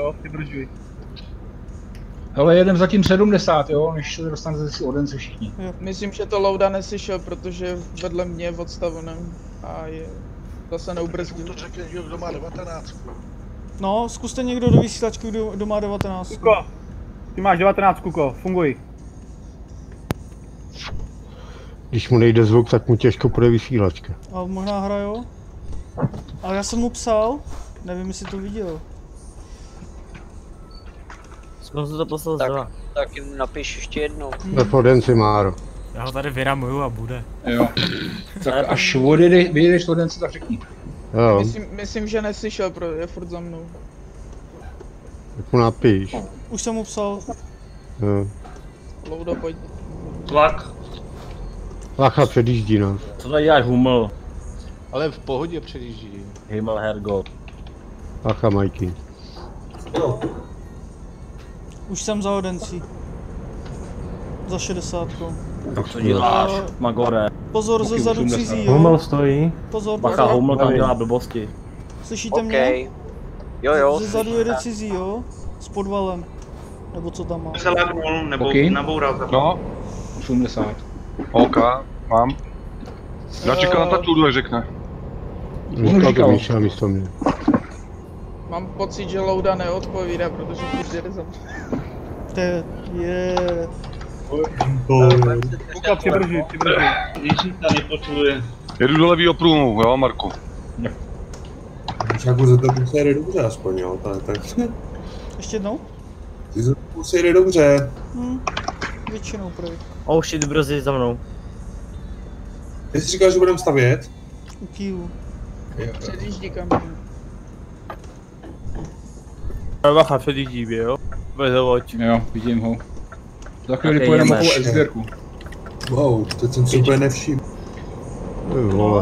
Hele, jedem zatím 70, jo, než se dostanete si Odence všichni. Jo. Myslím, že to Louda neslyšel, protože je vedle mě v odstaveném a je zase neubrzdil. To řekne, že kdo má 19. No, zkuste někdo do vysílačky, kdo má 19. Kuko, ty máš 19, Kuko, funguj. Když mu nejde zvuk, tak mu těžko půjde vysílačka. Ale možná hrajou. Ale já jsem mu psal, nevím, jestli to viděl. Jsem se to poslal zcela. Tak jim napiš ještě jednou. V Odenci, Máro. Já ho tady vyramuju a bude. Jo. Tak až vyjedeš v Odence, tak řekni. Jo. Myslím, že neslyšel, je furt za mnou. Tak mu napiš. Už jsem mu psal. Jo. Loudo, pojď. Vlak. Lacha předjíždí nás. Co tady děláš, Huml? Ale v pohodě předjíždí. Himmel, Hergo. Lacha, Majky. Už jsem za Odencí. Za 60. Tak co děláš, Magore? Pozor, ze zadu cizí, jo. Huml stojí. Pozor, Bacha, pozor. Huml tam dělá blbosti. Slyšíte mě? Jo, Ze zadu jede cizí, jo. S podvalem. Nebo co tam má? Se lagnul, nebo Poky? naboural tam. No, 80. OK, mám. Já čekám na tatůdle, řekne. Říkal to Míša místo mě. Mám pocit, že Louda neodpovídá, protože furt jede za mnou. To je... Kuko, přibrží. Ježíta nepočuje. Jedu do levýho průmu, jo, Marku? Však za to se jde dobře aspoň, jo, tak. Ještě jednou? Ty za to se jde dobře. Většinou prý. Oh shit, brzy za mnou. Ty jsi říkal, že budeme stavět? U kýlu. Předjíždí kamion. Bacha předjíždí, jo? Vezovoč. Jo, vidím ho. Za chvíli pojedeme po Esběrku. Wow, teď jsem si úplně nevšiml. Vole.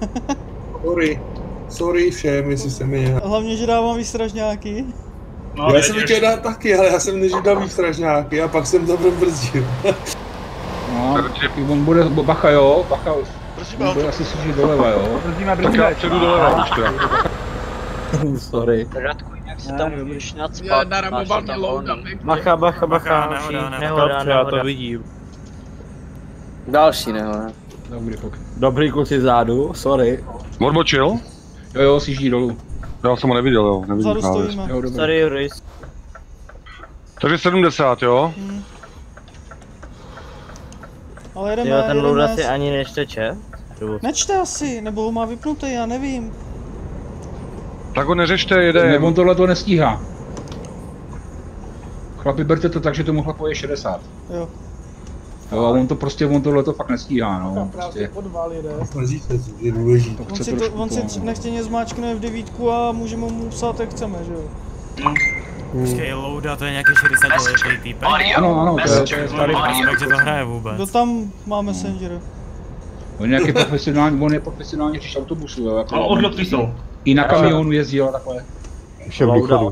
Sorry všem, jestli se mi nějak... Hlavně, že dávám výstražňáky. No, já jsem chtěl dát taky, ale já jsem nežil výstražňáky a pak jsem to brzdil. No, on bude, bacha jo, bacha. On bude asi sužit doleva, jo. Tak já předu doleva už teda. Sorry. Radku, jak se tam můžeš Já nacpat, naramoval mě Louda. Bacha, nehoda, Já to vidím. Další nehoda. Dobrý pok. Dobrý kluci zádu, sorry. Odbočil? Jo, sjíždí dolů. Já jsem ho neviděl, jo. Vzadu stojíme. Jo, dobrý. Sorry, Juris. Takže 70, jo? Ale jedeme, Jo, ten Louda si ani nečteče. Nečte asi, nebo ho má vypnutý, já nevím. Tak ho neřešte, jede. On tohle to nestíhá. Chlapi, berte to tak, že tomu chlapu je 60. Jo. Jo, a on tohle fakt nestíhá, no. Prostě. Podval jede. Snaží se, je důležitý. On si nechtěně zmáčkne v 9 a můžeme mu psát, jak chceme, že jo? Počkej, Louda, to je nějaký 60letý týpek? Ano, to je starý pán. Takže to hraje vůbec. Kdo tam má Messenger? On je profesionální řidič autobusu, jo. Jako, Ale odlot jsou. I na kamionu jezdil a takhle. Už je v důchodu.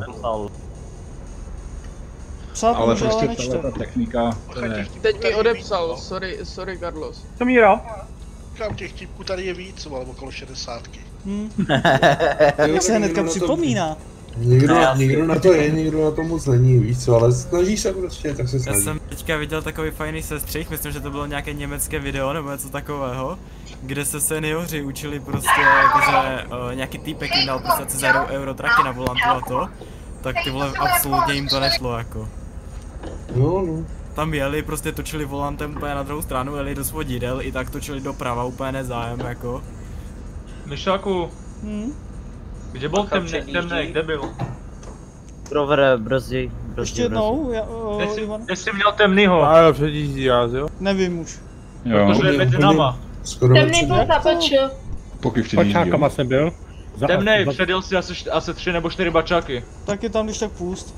Psát ale může, prostě ale nečte. tahle ta technika, to je... Teď mi odepsal, sorry Carlos. Co Míro? Říkám, těch tipků tady je víc, ale okolo 60. Jak se hnedka připomíná. Někdo na to je, někdo na to moc není, víš co, ale snaží se prostě, tak se snaží. Já jsem teďka viděl takový fajný sestřih, myslím, že to bylo nějaké německé video nebo něco takového, kde se seniori učili prostě, jakože nějaký týpek jim dal prostě za Eurotracky na volantu a to, tak ty vole absolutně jim to nešlo jako. No. Tam jeli, prostě točili volantem úplně na druhou stranu, jeli do svodidel, i tak točili doprava, úplně nezájem jako. Myšáku, kde byl temnej, kde byl? Rovere, brzdi. Ještě jednou, Ivan? Kde jsi měl temnýho? A jo, předjíždí já, jo? Nevím už. Protože je mezi náma. Temný byl na baču. Pokud předjíždí, Bačákama jsem byl. Temnej, předjel si asi 3 nebo 4 bačáky. Tak je tam když tak pust.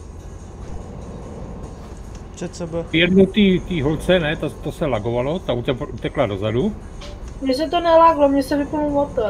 Před sebe. Jednu tý holce, ne, to se lagovalo, ta utekla dozadu. Mně se to neláglo, mně se vypnul motor.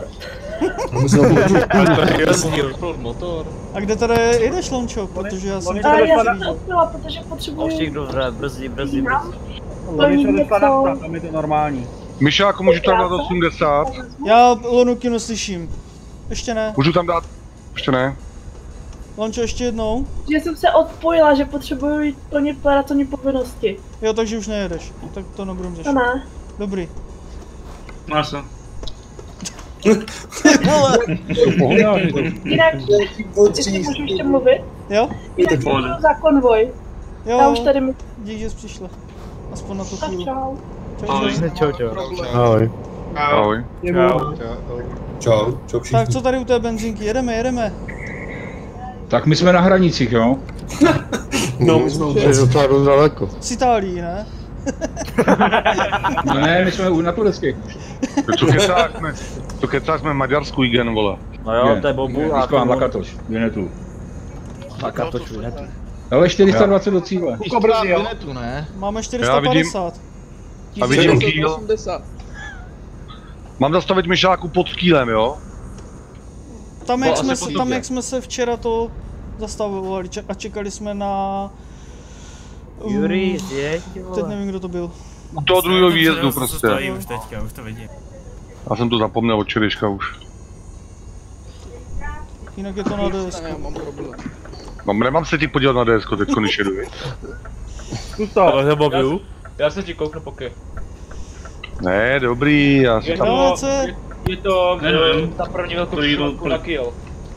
motor. A kde tady jedeš, Lončo? Protože já jsem Ale já jsem to odpila, protože potřebuji... Ještě dobře, brzdi. Loni se vyšla nafta, tam je to normální. Myšáku, můžu tam dát 80? Já Lonukinu slyším. Ještě ne. Můžu tam dát? Ještě ne. Lončo, ještě jednou. Že jsem se odpojila, že potřebuji jít plnit pracovní povinnosti. Jo, takže už nejedeš. No, tak to nebudem řešit. Ne. Dobrý. Máš to. Jinak, jestli můžu ještě mluvit? Jo? Jinak děkuju za konvoj. Jo, já už tady mi... dík, že jsi přišla. Aspoň na to Tak chvíli. čau. Čau. Ahoj. Ahoj. Čau všichni. Tak co tady u té benzinky? Jedeme. Tak my jsme na hranicích, jo? No, my jsme Je docela dost daleko. Z Itálii, ne? Ne, my jsme na tureckých. Co kecáš, jsme Maďarsku igen, vole. No jo, to je bobu. Dneska mám Lakatoš, Vinetu. Lakatoš, Vinetu. Ale 420 do cíle. Vinetu, ne? Máme 450. A vidím kýl. Mám zastavit myšáku pod kýlem, jo? Tam jak jsme se včera to zastavovali a čekali jsme na... Jury, teď nevím, kdo to byl. U toho druhého výjezdu prostě. Stojí už teďka, už to vidím. Já jsem to zapomněl od včerejška už. Jinak je to na DS. Nemám se ti podívat na DS, teď když jedu, viď? Zkus to, nebavuju. Já se ti kouknu poky. Ne, dobrý, já si tam... Je to ta první velkou šlapku na kill.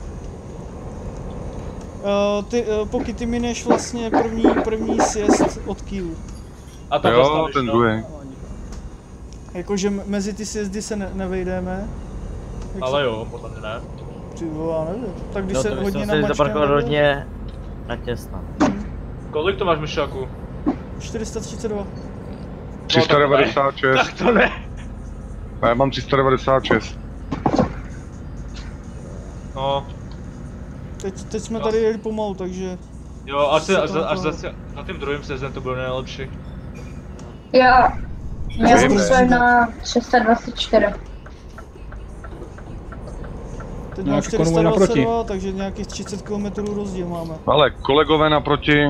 Poky, ty mineš vlastně první sjezd od Kielu. A tam jo, ten druhý. Jakože mezi ty sjezdy se nevejdeme. Ale jo, podle mě ne. Ty já nevím. Tak když no, se hodně namačkeme... zaparkovat hodně natěsno. Kolik to máš, myšáku? 432. 396. Tak to ne. A já mám 396. No. Teď jsme tady jeli pomalu, takže... Jo, až za tím druhým sezem to bylo nejlepší. Já jsem na 324. Teď mám 422, takže nějakých 30 km rozdíl máme. Ale kolegové naproti...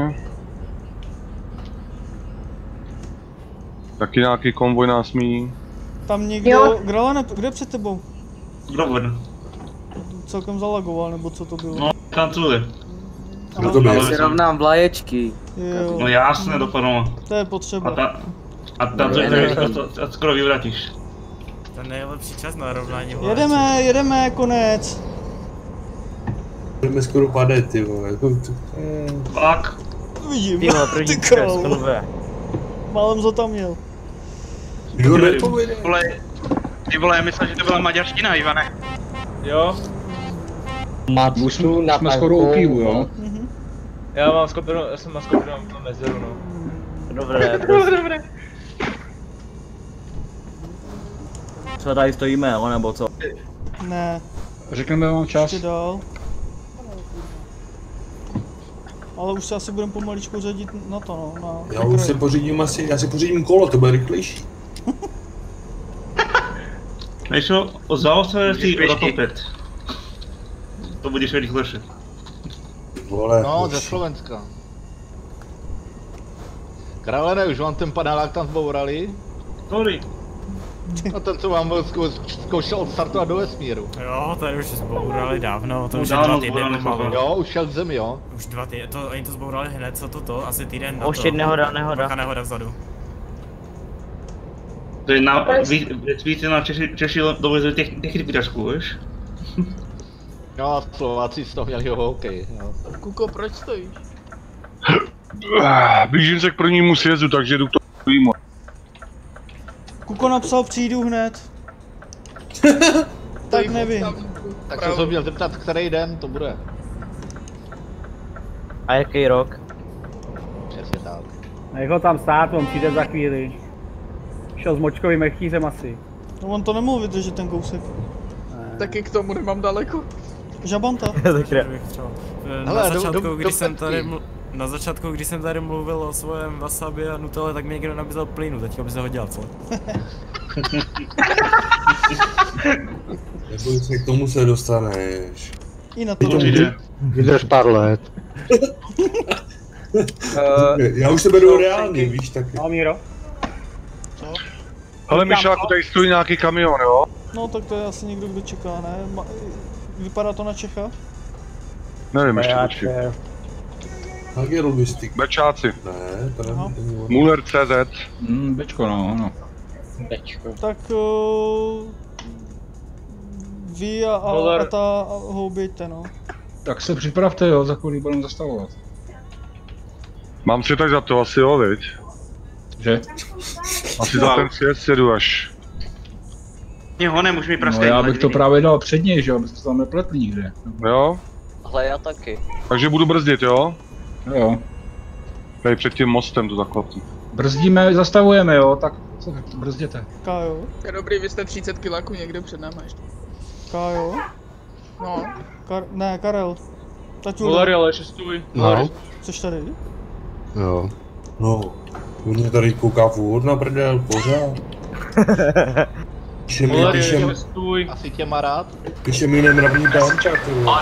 Taky nějaký konvoj nás míjí. Tam někdo... Gralane, kde před tebou? Grover. Celkem zalagoval, nebo co to bylo? No, kanculi. Já si rovnám vlaječky. Jo. No jasně, dopadlo. To je potřeba. A tam to skoro vyvratíš. To je nejlepší čas na rovnání vlaječky. Jedeme, konec. Budeme skoro padat, ty vole. Fak. Vidím, ty král. Málem to tam měl. Ty vole, já myslel, že to byla maďarština, Ivane. Jo? Už jsme skoro u Kielu, jo? Já jsem naskopenou mezeru, no. Dobré. Co tady stojíme, jo, nebo co? Ne. Řekneme vám čas. Ještě dál. Ale už se asi budeme pomaličku řadit na to, no. Já už si pořídím já si pořídím kolo, to bude rychlejší. Nejsou, ozval se si rotopet. To budeš rychlejší. Vole, no, ze Slovenska. Králené, už vám ten panelák tam zbourali? Sorry. No ten, co vám zkoušel odstartovat do vesmíru. Jo, tady už zbourali dávno, to už je dávno 2 týdny pomalu. Jo, už šel k zemi, jo. Už 2 týdny, oni to zbourali hned, co to, asi týden na to. Už nehoda. Bacha, nehoda vzadu. To je více nám Češi dovezli techniku trošku, víš? Jo, Slováci z toho měli hokej, jo. Kuko, proč stojíš? Blížím se k prvnímu sjezdu, takže jdu k tomu. Kuko napsal přijdu hned. Tak nevím. Tak jsem se měl zeptat, který den to bude. A jaký rok? Přesně tak. Nech ho tam stát, on přijde za chvíli. Šel s močkovým mechtířem asi. No on to nemohl vydržet ten kousek. Taky k tomu nemám daleko. Žabanta. Na začátku, když jsem tady mluvil o svém wasabi a nutelle, tak mi někdo nabízel plynu, teďka by se hodil, co? Jako se k tomu se dostaneš. I na to Vydrž pár let. Já už se beru reálně, víš, taky. No, Míro? Co? Hele, Mišáku, tady stojí nějaký kamion, jo? No tak to je asi někdo, kdo čeká, ne? Vypadá to na Čecha? Nevím, ještě počkej. Tak je logistik. Bečáci. Ne, to nevím. Muller.cz. Bečko, no. Bečko. Tak vy a ta houbějte, no. Tak se připravte, jo, za chvíli budeme zastavovat. Mám si tak za to asi, jo, viď? Že? Asi za ten sjezd jedu až. Mě honem, už mi praskají. No já bych to právě dal před něj, že jo, abyste to tam nepletli nikde. Jo? Hle, já taky. Takže budu brzdit, jo? Jo. Tady před tím mostem to zaklapnu. Brzdíme, zastavujeme, jo, tak co, tak brzděte. Kájo. Je dobrý, vy jste 30 kiláků někde před náma ještě. Kájo. No. Ne, Karel. Taťula. Volary, ale ještě stůj. No. Což tady? Jo. No. On mě tady kouká furt na prdel, pořád. Volary, stůj. Asi tě má rád. Píše mi nemravný pánčák, ty vole.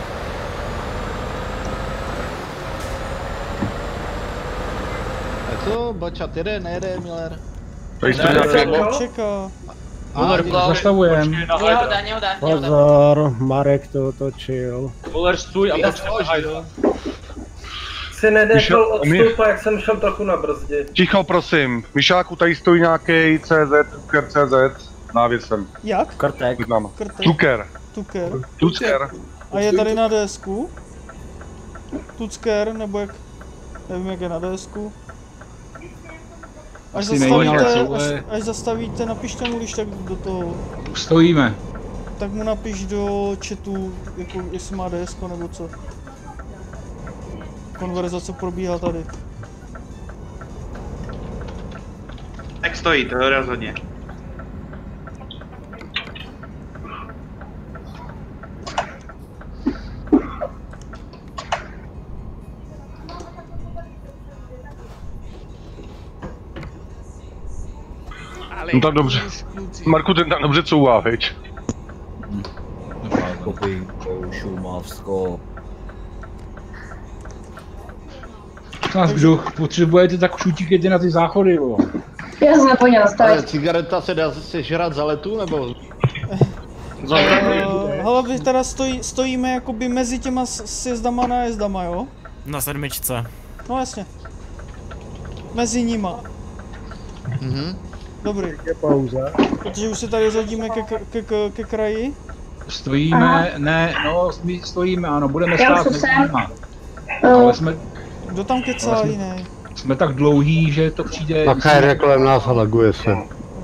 A co, Bačat jede, nejede, Miller? Tady jste nějaký... Čeká. Zastavujem. Něhoda. Pozor, Marek to otočil. Voler, stůj a počkej, hajdo. Si nedechal odstupa, jak jsem šel trochu na brzdě. Ticho, prosím. Mišáku, tady stojí nějaký CZ, Tuker.cz, návěsem. Jak? Krtek. Tuker. Tuker. A je tady na DSku? Tucker, nebo jak... Nevím, jak je na DSku. Až zastavíte, napište mu, když tak do toho... Stojíme. Tak mu napiš do chatu, jako jestli má DSko nebo co. Konverzace probíhá tady. Tak stojí, to je rozhodně. No tak dobře. Marku, ten tam dobře couvá, viď? Šumavsko. Nás kdo potřebujete, tak už utíkejte na ty záchody, jo. Já jsem neponěl, stavit. Cigareta se dá sežrat za letu, nebo? Hele, vy teda stojíme jakoby mezi těma sjezdama a nájezdama, jo? Na 7. No jasně. Mezi nima. Dobrý. Je pauza. Protože už se tady řadíme ke kraji. Stojíme, ne, no, my stojíme, ano, budeme stát mezi nima. Ale jsme... Kdo tam kecá jiný? Jsme tak dlouhý, že to přijde... Macha je kolem nás a laguje se.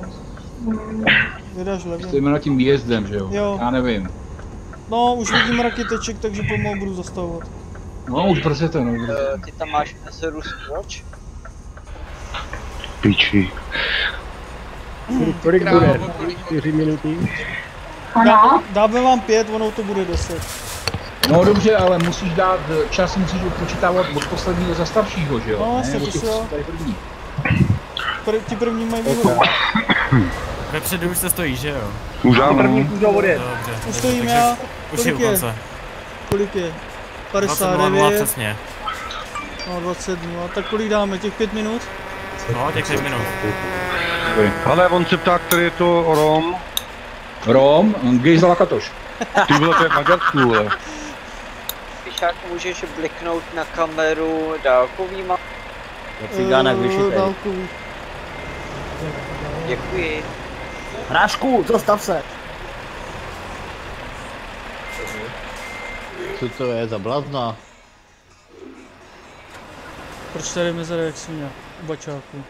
Vydáš levě. Stojíme nad tím výjezdem, že jo? Jo. Já nevím. No, už vidím raketeček, takže pomalu budu zastavovat. No, už brzděte, no. Ty tam máš meseru skroč? Piči. Kolik bude? 4 minuty? Dáme vám 5, ono to bude 10. No dobře, ale musíš dát čas, musíš odpočítávat od posledního za staršího, že jo? No, ne, to jo. Ti první mají výhodu. Vepředu už se stojí, že jo? Už ano. Dobře. Už stojím já. Už je u konce. Kolik je? 59. Přesně. No 27, a tak kolik dáme? Těch 5 minut? No, těch 5 minut. Ale on se ptá, který je to Rom. Rom, Gejzala Katoš. Ty vole, to je v Maďarsku, ale. Pišák, můžeš bliknout na kameru dálkovýma? Cigánek vyšitej. Dálkový. Děkuji. Hrášku, zastav se. Co to je za blázna? Proč tady mezera jak svině? U bačáku.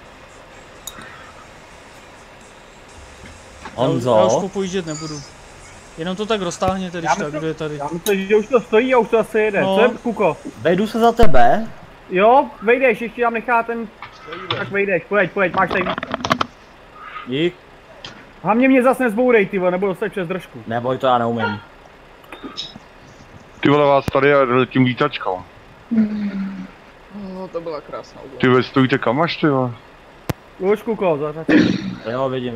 Honzo. Já už popojíždět nebudu. Jenom to tak roztáhněte, když tak, kdo je tady. Já myslím, že už to stojí a už to asi jede. No. Co je, Kuko? Vejdu se za tebe. Jo, vejdeš, ještě tam nechá ten... Tak vejdeš, pojď, máš tady víc. Dík. Hlavně mě zas nezbourej, ty vole, nebo dostat přes držku. Neboj, to já neumím. Ty vole, vás tady je tím lítačkou. No, to byla krásná úloha. Ty vole, stojíte kam až, ty vole? Už, Kuko, zařaď. Jo, vidím.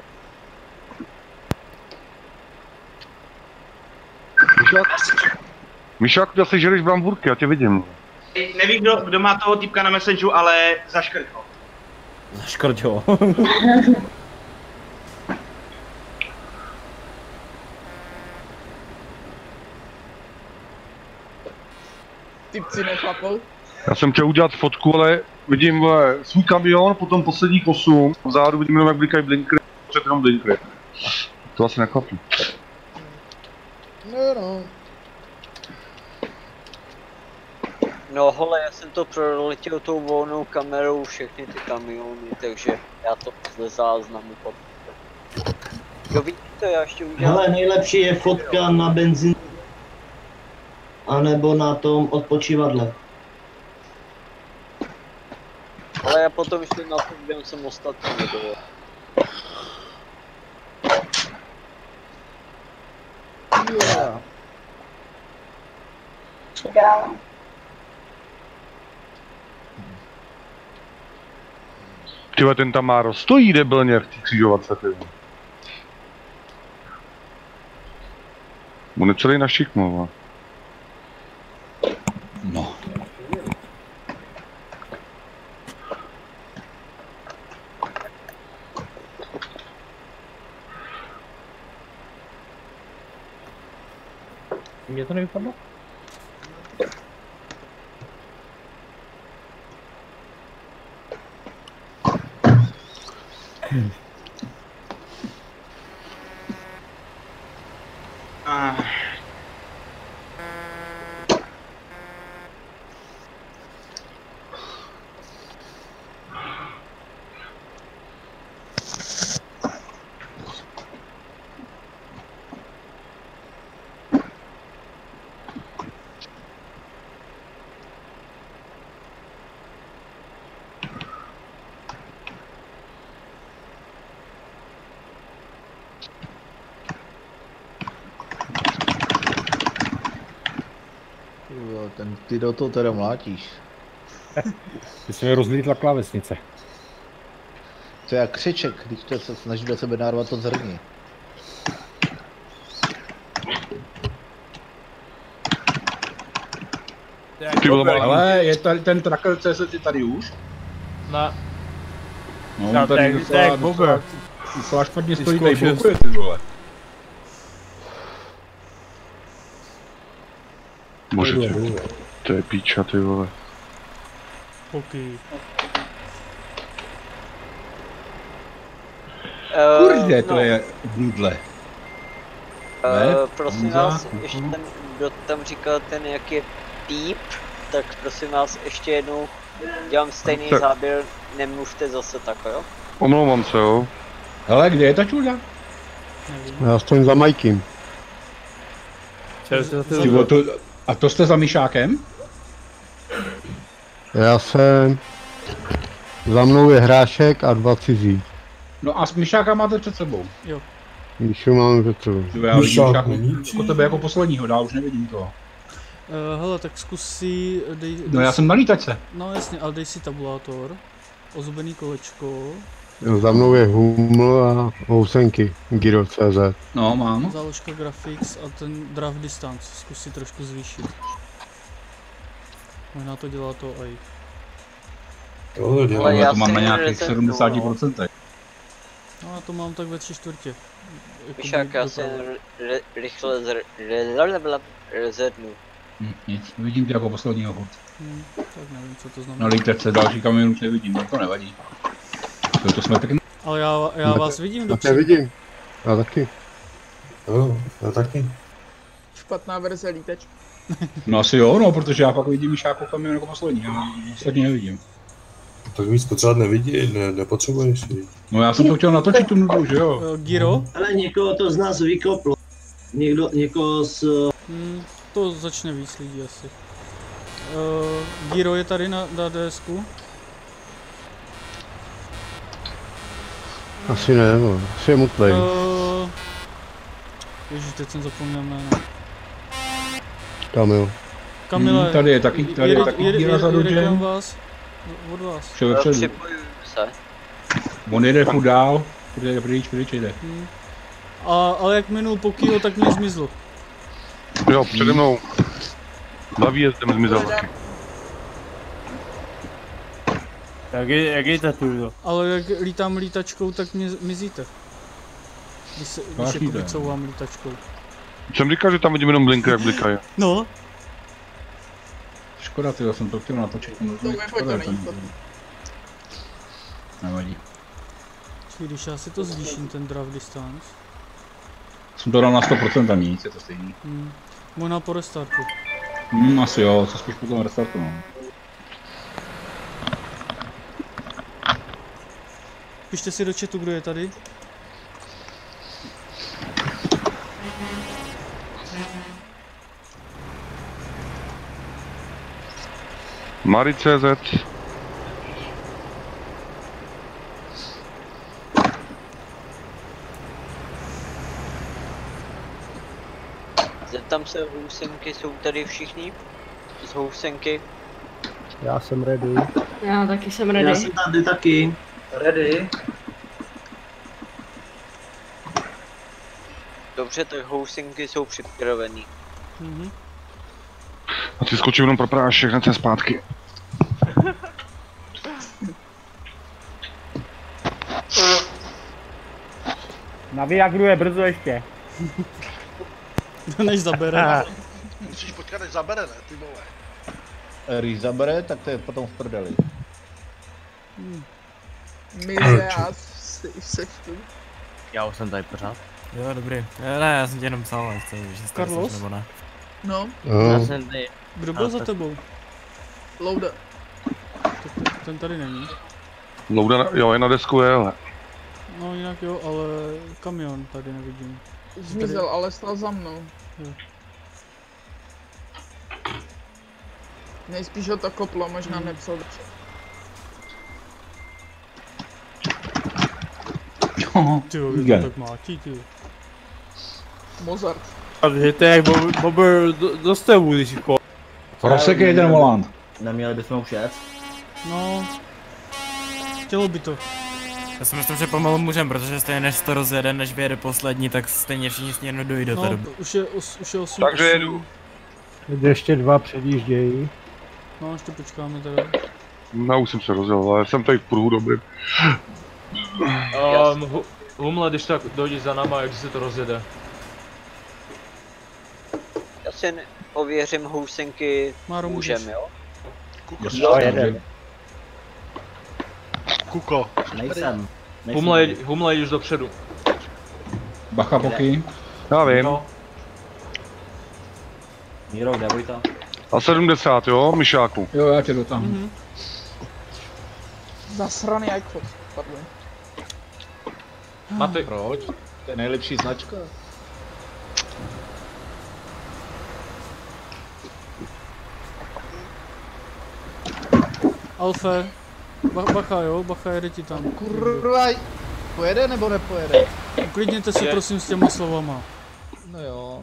Myšák, zase žereš bramburky, já tě vidím. Nevím, kdo má toho týpka na Messengeru, ale zaškrt ho. Zaškrt ho. Typci nechlapou. Já jsem chtěl udělat fotku, ale vidím vole, svůj kamion, potom posledních 8. Vzadu vidím jenom, jak blikají blinkry, před jenom blinkry. To asi nechlapu. No. No hole, já jsem to proletěl tou volnou kamerou všechny ty kamiony, takže já to ze záznamu potom. Jo, vidíte to, já ještě udělám. Hele, nejlepší je fotka na benzín. A nebo na tom odpočívadle. Ale já potom ještě na tom, kde jsem ostatní nebyl. Tyhle, ten Tamaro stojí debilně v té křižovatce, ty. On je celý našiknul. No. Mně to nevypadlo? Ty do toho teda mlátíš. Ty jsi mi rozlítla klávesnice. To je jak křeček, když to se snaží do sebe nárvat to zrní. Ale je tady ten tracker CZ tady už? Ne. No, tady docela špatně stojí, tady blokuje ty vole. Bože, to je píča, ty vole. Hokej. Kurde, to je nudle. Prosím vás, ještě ten, kdo tam říkal ten, jak je píp, tak prosím vás, ještě jednou dělám stejný záběr, nemluvte zase tak, jo? Omlouvám se, jo. Hele, kde je ta čuda? Já stojím za Majkým. A to jste za Myšákem? Já jsem... Za mnou je Hrášek a 2 cizí. No a s Myšáka máte před sebou. Jo. Míšu máme před sebou. Jo, já vidím Myšáku jako tebe jako posledního, já už nevidím toho. Hele, tak zkus si... No já jsem na lítačce. No jasně, ale dej si tabulátor. Ozubený kolečko. Jo, za mnou je Huml a housenky. Giro.cz. No, mám. Záložka graphics a ten draft distance. Zkus si trošku zvýšit. Možná to dělá to i. Ale já to mám na nějakých 70%. No já to mám tak ve 3/4. Myšák, já se rychle rezetnu. Nic, vidím tě jako posledního furt. Tak nevím, co to znamená. Na lítačce další kamion už nevidím, no to nevadí. To jsme pěkně. Ale já vás vidím dobře. Já vidím. Já taky. Jo, já taky. Špatná verze lítač. No asi jo, no, protože já pak vidím Myšáku kamion jako poslední, já ostatní nevidím. Tak víc potřebovat nevidí, nepotřebuješ vidět. No já jsem to chtěl natočit tu nudu, že jo? Giro? Ale někoho to z nás vykoplo. Někoho z... To začne víc lidí asi. Giro je tady na DSku? Asi ne, no. Asi je mutlej. Ježiš, teď jsem zapomněl jméno. Kamil. Kamile, tady je taky Giro za kolem vás. Od vás. Vše vepředu. On jede furt dál. Pryč jde. Ale jak minul Pokio, tak mě zmizl. Jo, přede mnou. Za výjezdem zmizel taky. Jak je to? Ale jak lítám lítačkou, tak mě mizíte. Když jako vycouvám lítačkou. Jsem říkal, že tam vidím jenom blinky, jak blikají. No. Škoda, tyjo, jsem to chtěl natočit. Škoda, to nevadí. Když já si to zvýším, ten draft distance. Jsem to dal na 100% a nic, je to stejný. Možná po restartu. Asi jo, co spíš po tom restartu, no. Pište si do chatu, kdo je tady. Mari.cz. Zeptám se, housenky jsou tady všichni? Z housenky? Já jsem ready. Já taky jsem ready. Já jsem tady taky. Ready. Dobře, tak housenky jsou připravený. A ty skočím jenom pro prášek, hned se zpátky. Na Viagru je brzo ještě. Než zabere. Musíš počkat, než zabere, ne, ty vole. Když zabere, tak to je potom v prdeli. Mize a seš tu. Já už jsem tady pořád. Jo, dobrý. Ne, já jsem tě jenom psal, že jsi Carlos? nebo ne. No. Já jsem tady. Kdo byl za tebou? Louda. Ten tady není. Louda, jo, je na desku, je, ale. No jinak jo, ale kamion tady nevidím. Zmizel, ale stál za mnou. Jo. Nejspíš ho to koplo, možná nepsal dobře. Tyjo, kdo to tak mátí, tyjo. Mozart. Takže to je jak Bobber do stevu, když jich Rozsekej ten volant. Neměli bychom už jet? No. Chtělo by to. Já si myslím, že pomalu můžem, protože stejně než to rozjede, než vyjede poslední, tak stejně všichni směrno dojdete. No, už je 8. Takže jedu. Ještě 2 předjíždějí. No, ještě počkáme teda. No, už jsem se rozjel, ale jsem tady v pruhu dobrý. Humle, když tak dojdi za náma, jak se to rozjede. Já si ověřím housenky, můžem, jo? Jo, jedem. Kuko. Nejsem. Humle, jdeš dopředu. Bacha, Poky. Já vím. No. Míro, kde Vojta? A 70, jo, Myšáku. Jo, já tě dotáhnu. Zasraný iPhone, pardon. Matej. Proč? To je nejlepší značka. Alfe. Bacha jo, Bacha jede ti tam. Kurva. Pojede nebo nepojede? Uklidněte si prosím s těma slovama. No jo.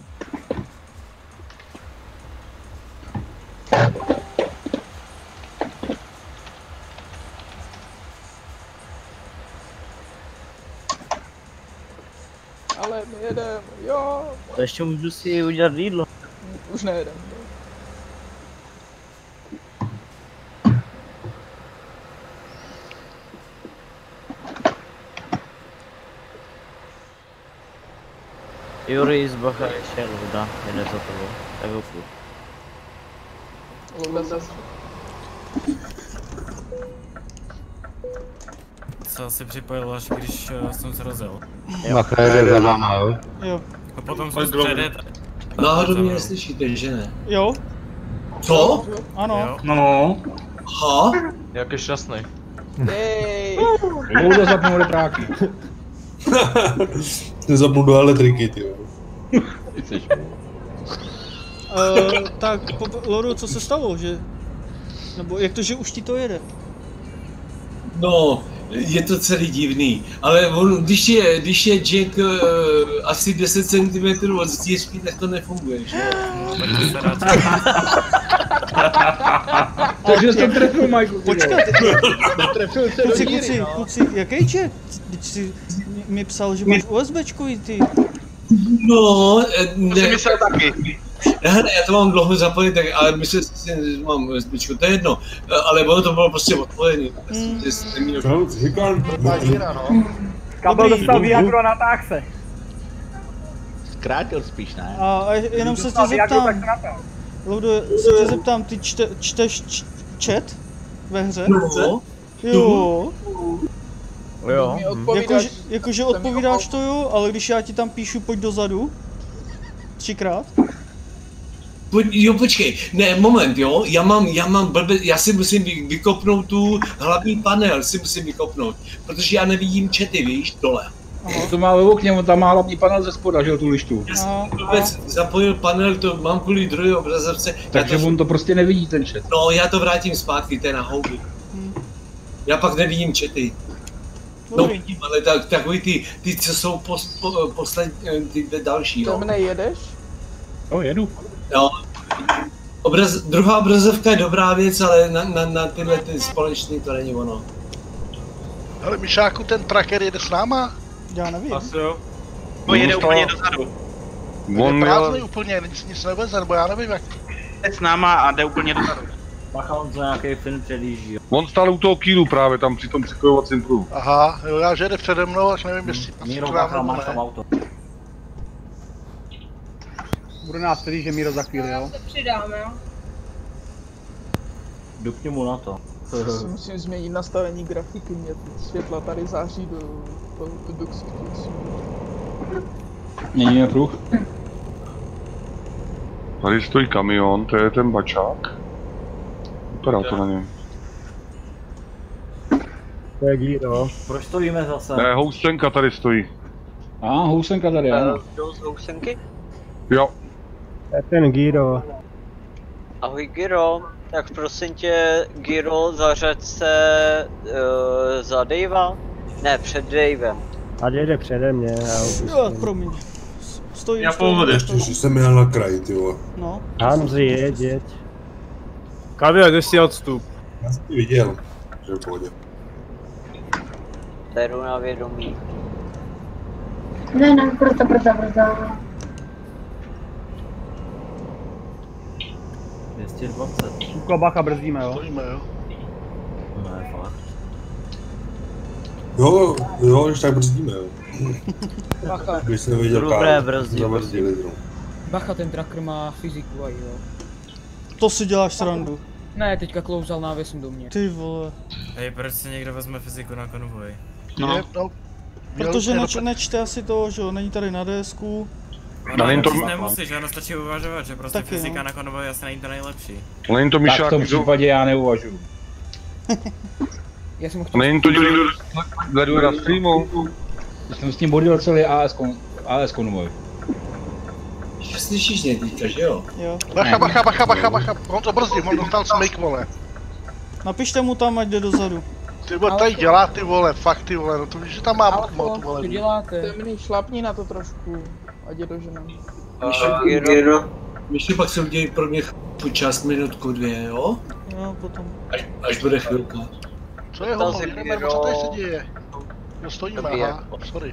Ale my jedem, jo. To ještě můžu si udělat jídlo. Už nejedem. Juris, bacha, ještě Luda, jede za tebou. Tak ho půjdu. Luda zase. Co si připojil až když jsem se rozjel. Bacha jede za váma, jo? Jo. A potom jsem předjet. Náhodou mě neslyšíte, že ne? Jo. Co? Ano. No. Ha? Jak je šťastný. Hej. Ludo zapnul repráky. Nezapnu do elektriky, ty jo. Tak, Loru, co se stalo, že? Nebo jak to, že už ti to jede? No, je to celý divný, ale on, když je Jack asi 10 cm od stířky, tak to nefunguje, že? Takže jsi to trefil, Michael. Počkat, trefil se do díry, no. Kluci, jaký Jack? Teď si mi psal, že máš USBčkový, ty. No, ne. To si myslel taky. Hele, já to mám dlouho zapojený, tak, ale myslím si, že mám USBčko, to je jedno, ale ono to bylo prostě odpojený. Kabel dostal Viagru a natáhl se. Zkrátil spíš, ne? A jenom se tě zeptám, Ludo, se tě zeptám, ty čteš chat ve hře? No. Jo. Jo. Jakože odpovídáš to jo, ale když já ti tam píšu pojď dozadu, 3krát. Jo, počkej, ne, moment, jo, já mám blbě, já si musím vykopnout tu hlavní panel, si musím vykopnout, protože já nevidím chaty, víš, dole. To má ve okně, on tam má hlavní panel ze spoda, že jo, tu lištu. Já jsem vůbec zapojil panel, to mám kvůli druhé obrazovce. Takže on to prostě nevidí, ten chat. No, já to vrátím zpátky, to je na houby. Já pak nevidím chaty. No vidím, ale takový ty co jsou poslední, ty další, jo. Tam nejedeš? Jo, jedu. No, druhá obrazovka je dobrá věc, ale na tyhle ty společný to není ono. Ale Mišáku, ten tracker jede s náma? Já nevím. Asi jo. To jede úplně dozadu. Je prázdný úplně, nic neveze, nebo já nevím jak. Jde s náma a jde úplně dozadu. Bacha, on za nějaký film předjíždí, jo. On stál u toho kýlu právě tam při tom připojovacím pruhu. Aha, jo, já že jede přede mnou, až nevím jestli... Míro, Bacha, máš tam auto. Bude nás tedy, že Míro za chvíli, jo? Se přidáme, jo? Dupni mu na to. Musím změnit nastavení grafiky, mě světla tady září do Duxu. Není pruh. Tady stojí kamion, to je ten bačák. Vypadá to na něm. To je Giro. Proč stojíme zase? Ne, housenka tady stojí. Housenka tady, ano. Jdou z housenky? Jo. To je ten Giro. Ahoj Giro, tak prosím tě, Giro, zařaď se za Davea? Ne, před Davem. A jede přede mě, Jo, promiň. Stojím, Já pohodě. Ještě, že jsem jel na kraji, ty vole. No. Hamzi, jeď. Kamil, kde jsi odstup? Já jsem tě viděl, že v pohodě. Beru na vědomí. Ne, brzo. 220. Kuko, bacha, brzdíme, jo? Stojíme, jo. Ne, fakt. Jo, když tak brzdíme, jo. Bacha. Když jsem nevěděl Dobré, brzdíme. Bacha, ten tracker má fyziku aj jo. To si děláš srandu. Ne, teďka klouzal návesem do mě. Ty vole. Hej, proč si někdo vezme fyziku na konvoj? No. Protože nečte asi to, že jo, není tady na DSku. No, nemusíš, ono stačí uvažovat, že prostě taky, fyzika na konvoji asi není to nejlepší. Není to Mišák, tak v tom případě já neuvažuji. Já jsem chtěl... Není to někdo vedu na streamu. Jsem s ním bodil celý AS konvoj. Slyšíš mě teďka, že jo? Jo. Bacha, on to brzdí, on dostal smyk, vole. Napište mu tam, ať jde dozadu. Ty vole, tady dělá ty vole, fakt ty vole, no to víš, že tam mám tu vole. Co děláte? Temný, šlapni na to trošku, ať je doženem. Myšli, pak se udějí pro mě část minutku 2, jo? Jo, potom. Až bude chvilka. Co je homo, jdeme, co tady se děje? No stojíme, aha, sorry.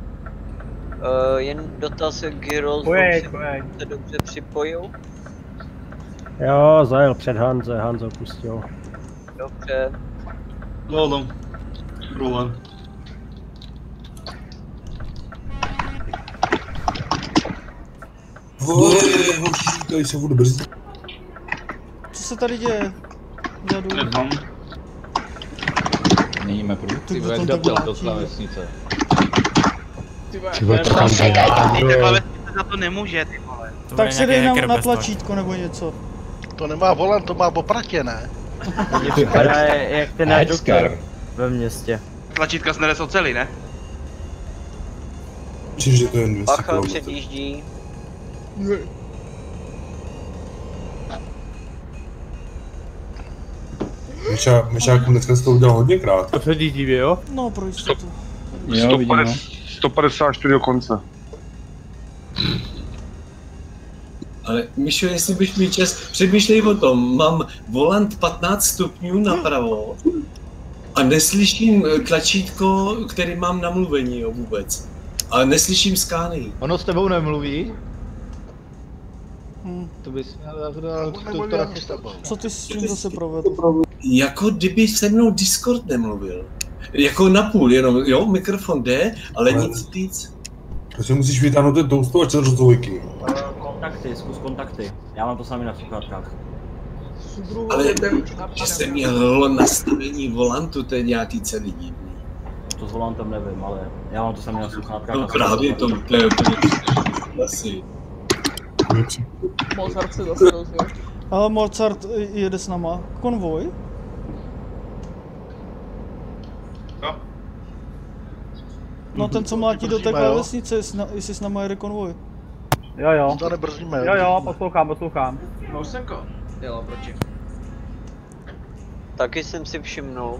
Jen dotaz Gyro, se dobře připojil? Jo, zajel před Hanze, Hanzo pustil. Dobře. No, problém. Hoši, tady se budu brzdit. Co se tady děje? Vzadu. Nejíme průd. Ty vole, kdo byl do klavesnice? Ty vole, to klavesnice za to nemůže, ty vole. Tak si dej na tlačítko nebo něco. To nemá volant, to má opratě, ne? Mně připadá jak ten reduktor ve městě. Tlačítka snesou celý, ne? Myslím, že to je jen 200 Bacha km. předjíždí. Myšák dneska jsi to udělal hodněkrát. To předjíždí, jo? No, pro jistotu. 154 do konce. Ale Mišo, jestli bych měl čas, přemýšlej o tom, mám volant 15 stupňů napravo a neslyším tlačítko, který mám na mluvení, jo, vůbec. A neslyším skány. Ono s tebou nemluví? To bys měl Co ty s tím zase provedl? Jako kdyby se mnou Discord nemluvil. Jako napůl, jenom, jo, mikrofon jde, ale nic víc. Takže musíš vytáhnout ten toustovač do dvojky. Kontakty, zkus kontakty. Já mám to sami na sluchátkách. Ale že jsem měl nastavení volantu, to je nějaký celý divný. To s volantem nevím, ale já mám to sami na sluchátkách. No právě to je asi. Mozart se zase rozvěl. Ale Mozart jede s náma. Konvoj? No ten, co mlátí do té klávesnice, jestli s náma jede konvoj. Jo. To nebrzdíme. Jo, poslouchám. Mousenko. Jelo, proti. Taky jsem si všimnul.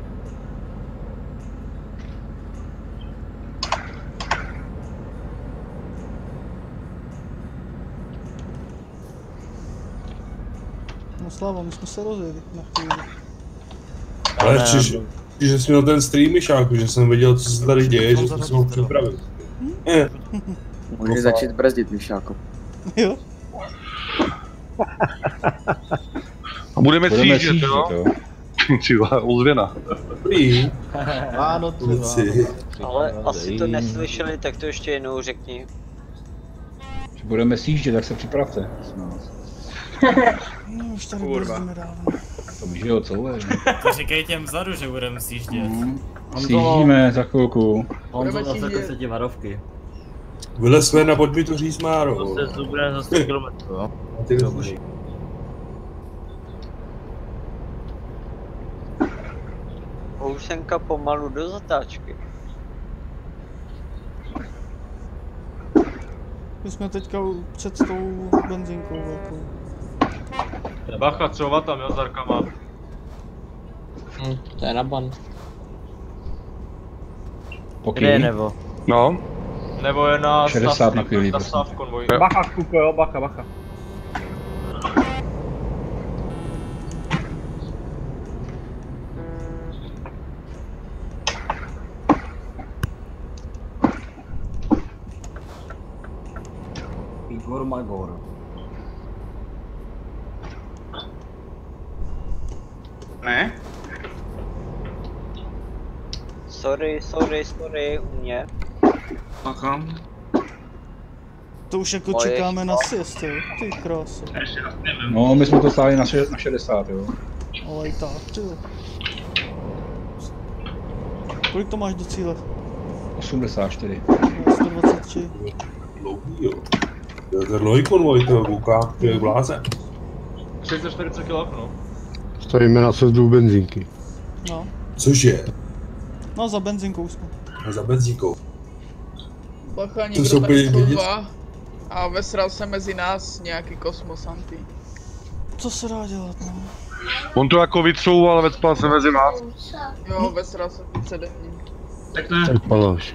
No Slava, my jsme se rozjeli na chvíli. Ale že jsi měl ten stream, Myšáku, že jsem věděl, co se tady děje, že jsem se mohl připravit. Můžeš začít brzdit, Myšáku. Jo. A budeme sjíždět, jo? Třeba ozvěna. Dobrý. Ano, Ale asi to neslyšeli, tak to ještě jednou řekni. Že budeme sjíždět, tak se připravte. No už tady brzdíme dávno. To už jo, co je? To říkej těm vzadu, že budeme sjíždět. Sjíždíme za chvilku. Honzo, zase ti varovky. Vylezme na pojď mi to říct, Máro. To se zubne za 100 km, jo? Ty dobrý. Housenka pomalu do zatáčky. My jsme teďka před tou benzínkou velkou. Bacha, co tam, jo, s arkama. To je na ban. Pokej. Nebo? No. Nebo je na 60 na chvíli, na stav konvoj. Bacha, kuko, jo, bacha. Igor Magor. Ne? Sorry, u mě. Aha. To už jako čekáme na siest, jo? Ty krásu. No, my jsme to stáli na 60, jo. Ale i tak, ty. Kolik to máš do cíle? 84. 123. Dlouhý, jo. To je dlouhý konvoj, toho kouká, to je vláze. 340 kg, no. Stojíme na sezdu benzínky. No. Cože? No za benzínkou jsme. Za benzínkou. Bacha, někdo tady průva a vesral se mezi nás nějaký kosmosanty. Co se dá dělat, no? On to jako vycouval, vecpal se mezi vás. Jo, vesral se přede ním. Tak ne. Tak polož.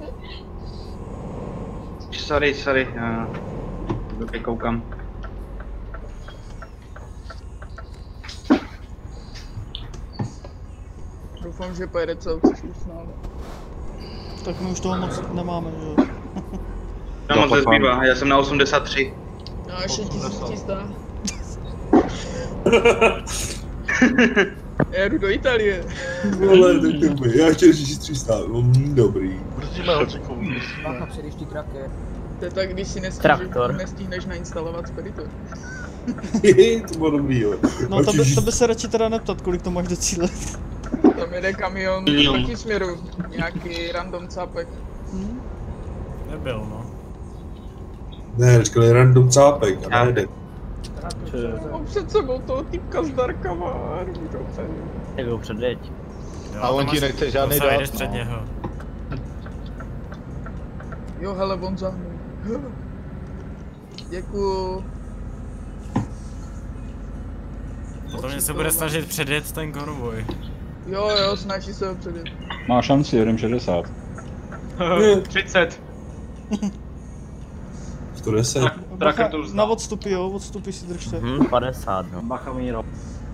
Sorry, dobře koukám. Doufám, že pojede celou cestu s námi. Tak my už toho moc nemáme, že jo? Já moc nezbývá, já jsem na 83. No, ještě 1300. Já jdu do Itálie. Vole, tak to by, já ještě 1300, dobrý. Brzdíme ho, Ciku. Bacha, předeš ty traky. To je tak, když si nestihneš nainstalovat speditor. To bylo dobrý, jo. No to by se radši teda neptat, kolik to máš do cíle. Tam jede kamion proti směru, nějaký random cápek. Nebyl, no. Ne, říkali random cápek a nejde. Mám před sebou toho týpka s darkama a jdu dobře. Jdou předveď. A on ti nechce žádný dát. Jdeš před něho. Jo, hele, on zahnul. Děkuju. Potom se bude snažit předjet ten konvoj. Jo, snaží se ho předjet. Má šanci, jedem 60. 30. 110. Na odstupy, jo, odstupy si držte. 50, no. Bacha Míro.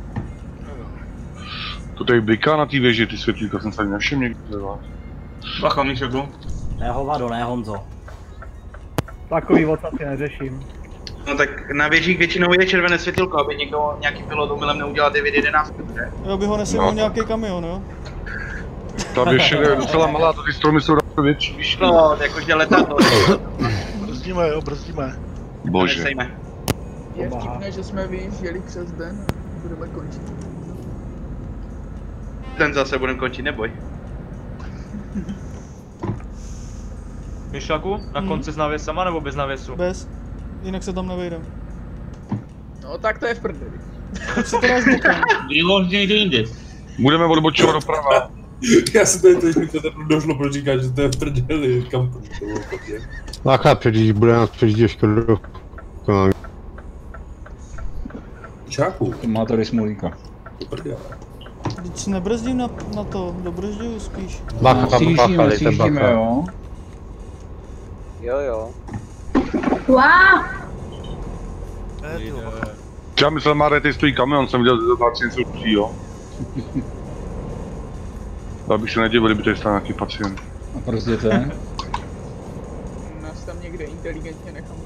To tady bliká na té věži, ty světlíka jsem se ani nevšiml někdy. Bacha, Míšoku. Ne hovado, ne Honzo. Takový odsad neřeším. No tak na věžích většinou je červené světilko, aby někdo, nějaký pilot omylem neudělal 911. Jo, by ho nesil nějaký kamion, jo? Ta věž je docela malá, to ty stromy jsou daleko větší. No, jakože letadlo. Brzdíme, jo, brzdíme. Bože. Je vtipné, že jsme vyjížděli přes den a budeme končit. Ten zase budeme končit, neboj. Myšlaku, na konci s návěsama nebo bez návěsu? Bez. Jinak se tam nevejdem. No tak to je v prdeli. Tak si to dáš bokem. Výlož někde jinde. Budeme odbočovat doprava. Já se tady teď mi to došlo, proč říkáš, že to je v prdeli, kam to bylo podě. Bacha, bude nás předjíždět Škodu. Čáku. To má tady smolíka. To prdele. Teď si nebrzdím na to, dobržďuju spíš. Bacha, sjíždíme, jo. Jo. Wow! Já myslel, Máre, ty stojí kamion, jsem viděl, že to tak něco určí, jo. Já bych se nedivil, kdyby tady stál nějaký pacient. A brzděte. Nás tam někde inteligentně nechám.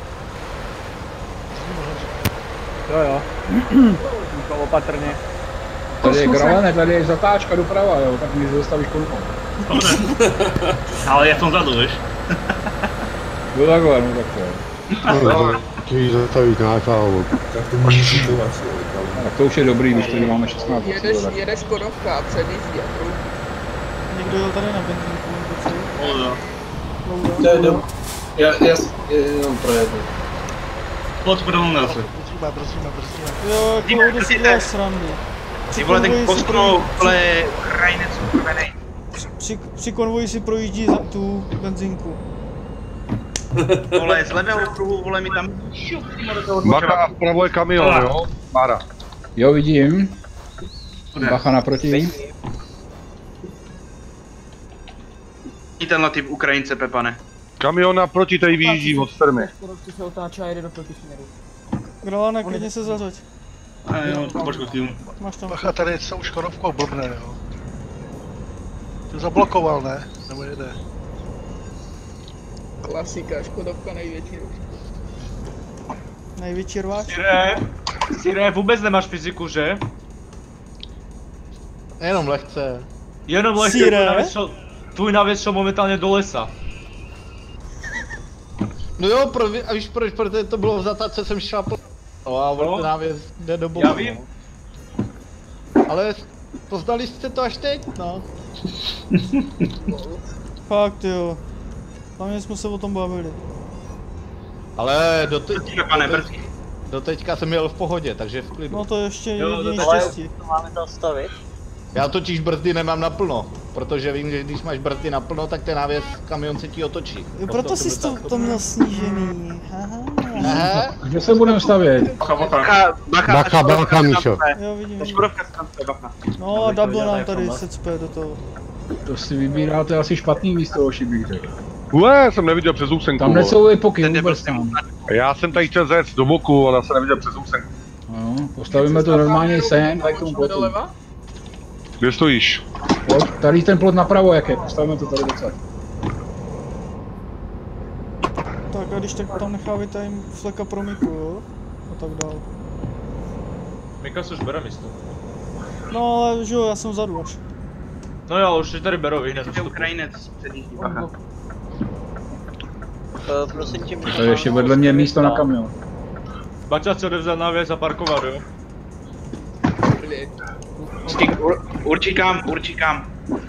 Jo. To opatrně. Tady je Gralene, tady je zatáčka doprava, jo, tak mi zastavíš kolko. Ale je v tom zadu, víš? No takhle, Chtějí zastavit nějaká hovor. Tak to může situace, tak to už je dobrý, když tady máme 16. Jede Škodovka a předjíždí a proudí. Někdo jel tady na benzínku, To je dobrý. Já jenom projedu. Podprnou nás. Brzdíme. Jo, Klaudy si dělá srandu. Ty vole, ten postunou, vole, krajinec uprvenej. Při konvoji si projíždí za tu benzínku. Vole, z levého kruhu, vole, mi tam... Bacha, vpravo je kamion, jo? Mára. Jo, vidím. Bacha naproti. I tenhle typ Ukrajince, Pepane. Kamion naproti tady vyjíždí od firmy. Škodovky se otáčí a jede do protisměru. Gralane, klidně se zařaď. Počkej, tím. Máš tam. Bacha, tady je celou Škodovkou blbne, jo. Ty zablokoval, ne? Nebo jede? Klasika, Škodovka největší. Největší rváč? Sire, vůbec nemáš fyziku, že? Jenom lehce. Jenom lehce, tvůj návěs šel momentálně do lesa. No jo, a víš proč, protože to bylo v zatace, jsem šlapl. No a ten návěs jde do boku. Já vím. Ale poznali jste to až teď, no. Fakt jo. Hlavně jsme se o tom bavili. Ale do teďka jsem jel v pohodě, takže v klidu. No to ještě jediný štěstí. Máme to stavit? Já totiž brzdy nemám naplno, protože vím, že když máš brzdy naplno, tak ten návěs kamion se ti otočí. Jo, proto jsi to měl snížený. Aha. Kde se budeme stavět? Bacha, Míšo. Jo, vidím. Škodovka z kance, bacha. No a double nám tady secpe do toho. To si vybíráte asi špatný místo, oši bych řekl. Jsem neviděl přes úsenku. Tam nejsou epoky vůbec tam. Já jsem tady chtěl zjet do boku, ale já jsem neviděl přes úsenku. No, postavíme to normálně sem, tak tomu plotu. Kde stojíš? Tady ten plot napravo, jak je, postavíme to tady docela. Tak a když tak tam nechávajte jim fleka pro Miku, jo? A tak dál. Mika si už bere místo. No ale že jo, já jsem vzadu až. No jo, ale už tady berou i hned. Je Ukrajinec předjíždí, bacha. Prosím tě, To je ještě vedle mě místo na kamion. Bača chce odevzat návěs a parkovat, jo? Určikám.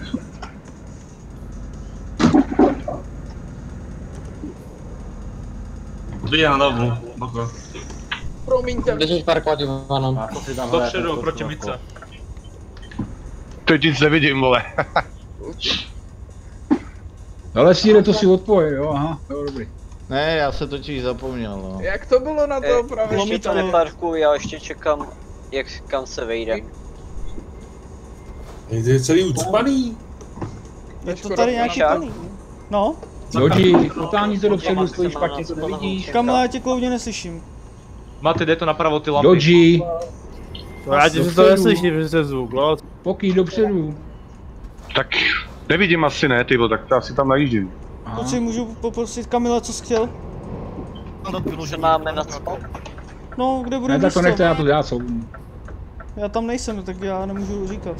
Jde na dobu, boko. Promiňte. Kde jsi parkovat, Ivano? Dopředu, proti Mice. Teď nic nevidím, vole. Ale Sýre, to si odpoj, jo, aha, jo, dobrý. Ne, já se totiž zapomněl, no. Jak to bylo na to právě? Ještě to neparkuju, já ještě čekám, kam se vejdem. Je celý ucpaný. Je to tady nějaký plný. No. Lodi, totální to dopředu, stojí špatně, co nevidíš. Kamila, já tě kloudně neslyším. Máte, jde to napravo ty lampy. Lodi. Já ti to neslyším, že se zvuk, no. Poký dopředu. Tak nevidím asi ne, tyvo, tak to asi tam najíždím. Počkej, můžu poprosit Kamila, co jsi chtěl? Se máme na co? No, kde budu Ne, tak to místo? nechte, já to já co. Já tam nejsem, tak já nemůžu říkat.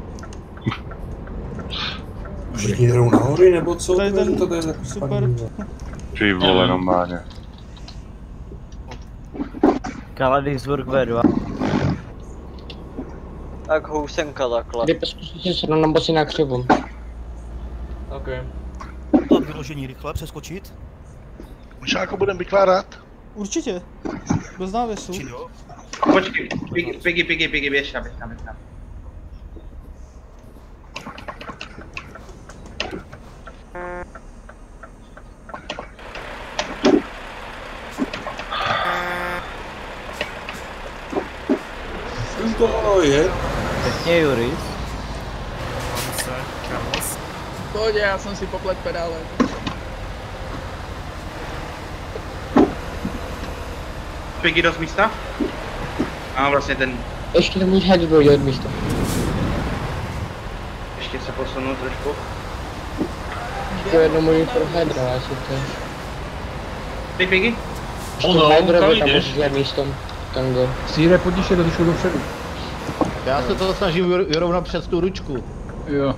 Všichni jdou nahoře, nebo co? Tady ten to je super. Ty vole, normálně. Kaladisburg V2. Tak housenka takhle. Kdy zkusíte se nebo si na křivu. OK. To vyložení rychle přeskočit? Myšáko budeme vykládat? Určitě. Bez návěsu. Počkej, Piggy, běž tam. To je. Pěkně, Juris. Mám se, Carlos. Pohodě, já jsem si poplet pedále. Piggy dost místa? A vlastně ten... Ještě nemůžu hádit dojít od místa. Ještě se posunu trošku. To jedno můžu pro Hydra, jestli to je. Ty Piggy? Ještě Hydrovi tam můžu dělat místo. Tango. Sýre, podíš je trošku dopředu. Já se to snažím vyrovnat přes tu ručku. Jo.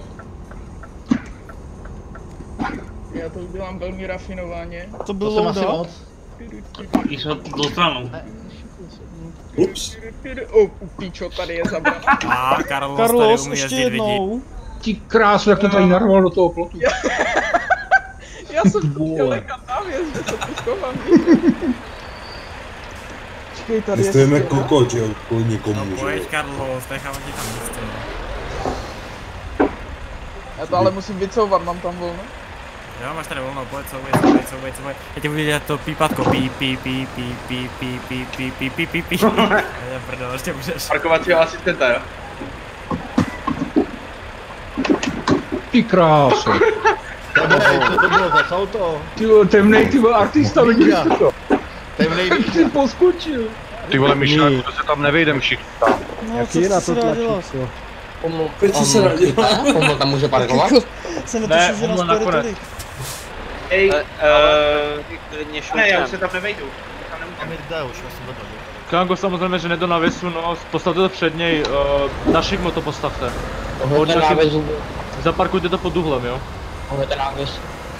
Já to udělám velmi rafinovaně. To bylo louda? Když ho dostanou. Ups. Píčo, tady je zabrat. Carlos, ještě jednou. Ti krásu, jak to tady narval do toho plotu. Já jsem to chtěl nechat návěs, že se tu schovám. Počkej, tady je... Stojíme kokot, jo, kvůli někomu, no, pojď, Carlos, nechám ti tam místo. Já to ale musím vycouvat, mám tam volno. Jo, máš tady volno, pojď, couvej. Já tě budu dělat to pípatko, pí. Já prdel, ještě budeš. Parkovacího asistenta, jo? Ty krásu. Co to bylo za auto? Ty vole, temnej, ty vole, artista, vidíš to? Temnej, ty poskočil. Ty vole, Myšáku, to se tam nevejdem všichni. No, co na to tlačí? Proč se dá dělat? Oml tam může parkovat? Se netuším, že nás pojede tolik. Hej, ne, já už se tam nevejdu. Kango, samozřejmě, že ne do návěsu, no, postavte to před něj, na šikmo to postavte. Hoďte návěs. Zaparkujte to pod uhlem, jo? Hoďte návěs.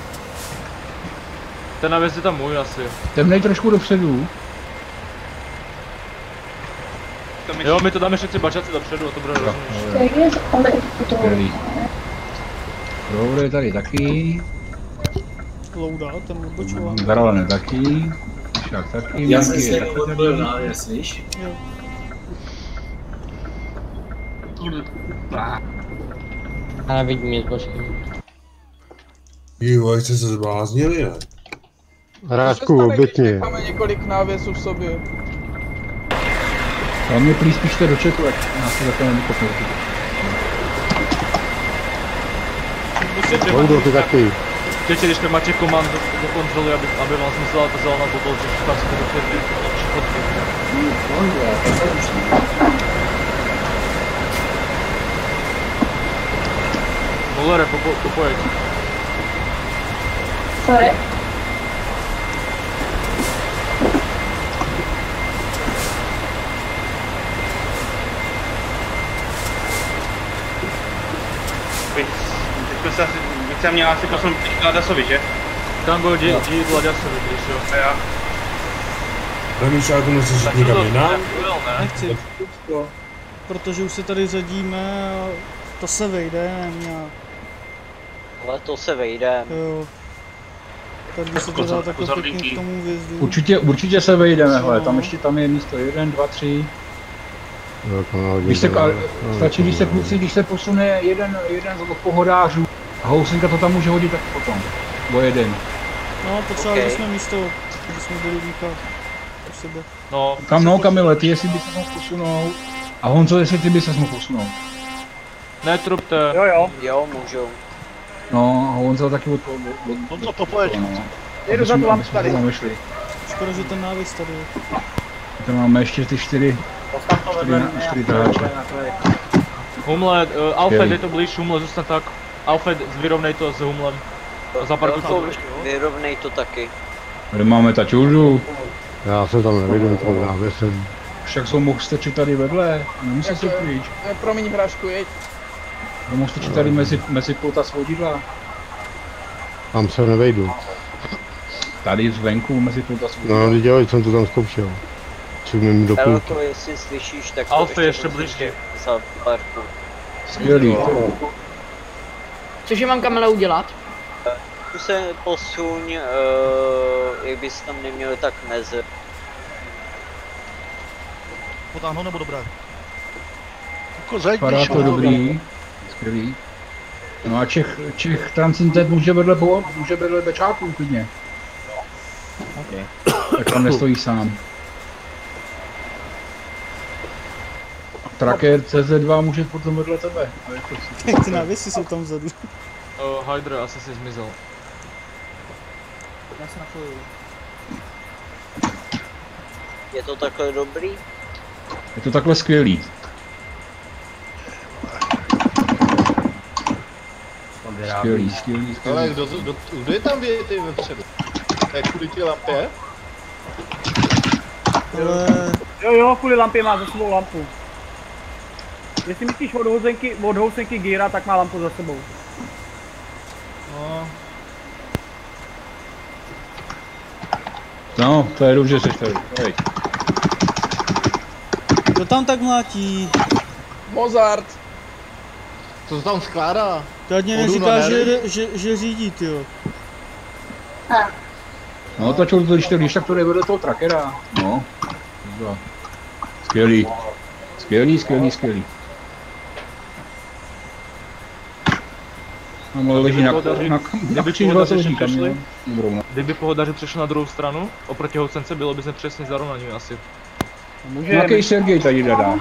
Ten návěs je tam můj asi. Temnej trošku dopředu. Jo, my to dáme všetci bačaci dopředu a to bude rozumnější. Dobrý, tady taky. Louda, ten odbočová. Garalene taky. Myšák taky. Já jsem si neodbil návěs, víš? Jo. Já nevidím nic, počkej. Jo, jste se zbláznili, ne? Hrášku, obětně. Máme několik návěsů v sobě. Ale mě prý spíšte do chatu, ať nás to takhle nevykopnou. Boudou ty taky. Teď, když máte komand do kontroly, aby vám smyslela ta zelená bobol, že tam se to do firmy Molere, pojď. Sorry. Teď jsem měl asi posun Gladasovi, že? Tango, jdi Gladasovi, když jo. A já. Remíšáku nechceš jít nikam jinam? Nechci. Protože už se tady řadíme a to se vejde nějak. Ale to se vejde. Jo. Tak by se to dalo takhle pěkně k tomu vjezdu. Určitě se vejdeme, hele, tam je místo 1, 2, 3. Stačí, když se kluci, když se posune jeden z pohodářů a housenka to tam může hodit tak potom. Bo jeden. No, potřebovali jsme místo, aby jsme byli víka u sebe. No. Kamile, ty jestli bys se mohl posunout. A Honzo, jestli ty bys se mohl posunout. Netrupte. Jo, můžou. No, a Honzo taky od Honzo, popojeď. Jedu za tu tady. Škoda, že ten návěs tady je. Tady máme ještě ty 4 trháče. Humle, Alfred je to blíž, Humle zůstat tak. Alfred, vyrovnej to s Humlem. Zaparkuj to. Vyrovnej to taky. Tady máme tačůžu. Já se tam nevidím, to návěsem. Však jsou mohl stačit tady vedle, nemusí se pryč. Promiň hrášku, jeď. Mohl stačit tady mezi plota svodidla. Tam se nevejdu. Tady zvenku mezi plota svodidla. No, dělej, jsem to tam zkoušel. Čumím do půlky. Elko, jestli slyšíš, tak Alfie ještě blížší. Za parku. Skvělý. Cože mám Kamile udělat? Tu se posuň, jak bys tam neměl tak meze. Potáhnout nebo dobré? Jako zajdíš. Vypadá to dobrý. Skvělý. No a Čech Transintet může vedle Bečáků klidně. Okay. Tak tam nestojí sám. Tracker CZ2 může potom vedle tebe. Jak ty návěsy jsou tam vzadu. Hydra asi si zmizel. Já se napojuju. Je to takhle dobrý? Je to takhle skvělý. Skvělý. Ale kdo je tam vědět vepředu? Tak kvůli ty lampě? Jo, kvůli lampě má za sebou lampu. Jestli myslíš od housenky Gira, tak má lampu za sebou. No, to je dobře, seš tady. Hej. Kdo tam tak mlátí? Mozart. Co se tam skládá? To ať mě neříká, že řídí, tyjo. No, to když tak to jde vedle toho trackera. No. Skvělý. Skvělý. Tam leží na Kdyby pohodaři přešli na druhou stranu, oproti housence, bylo by se přesně zarovnaní asi. Nějaký Sergej tady dodá.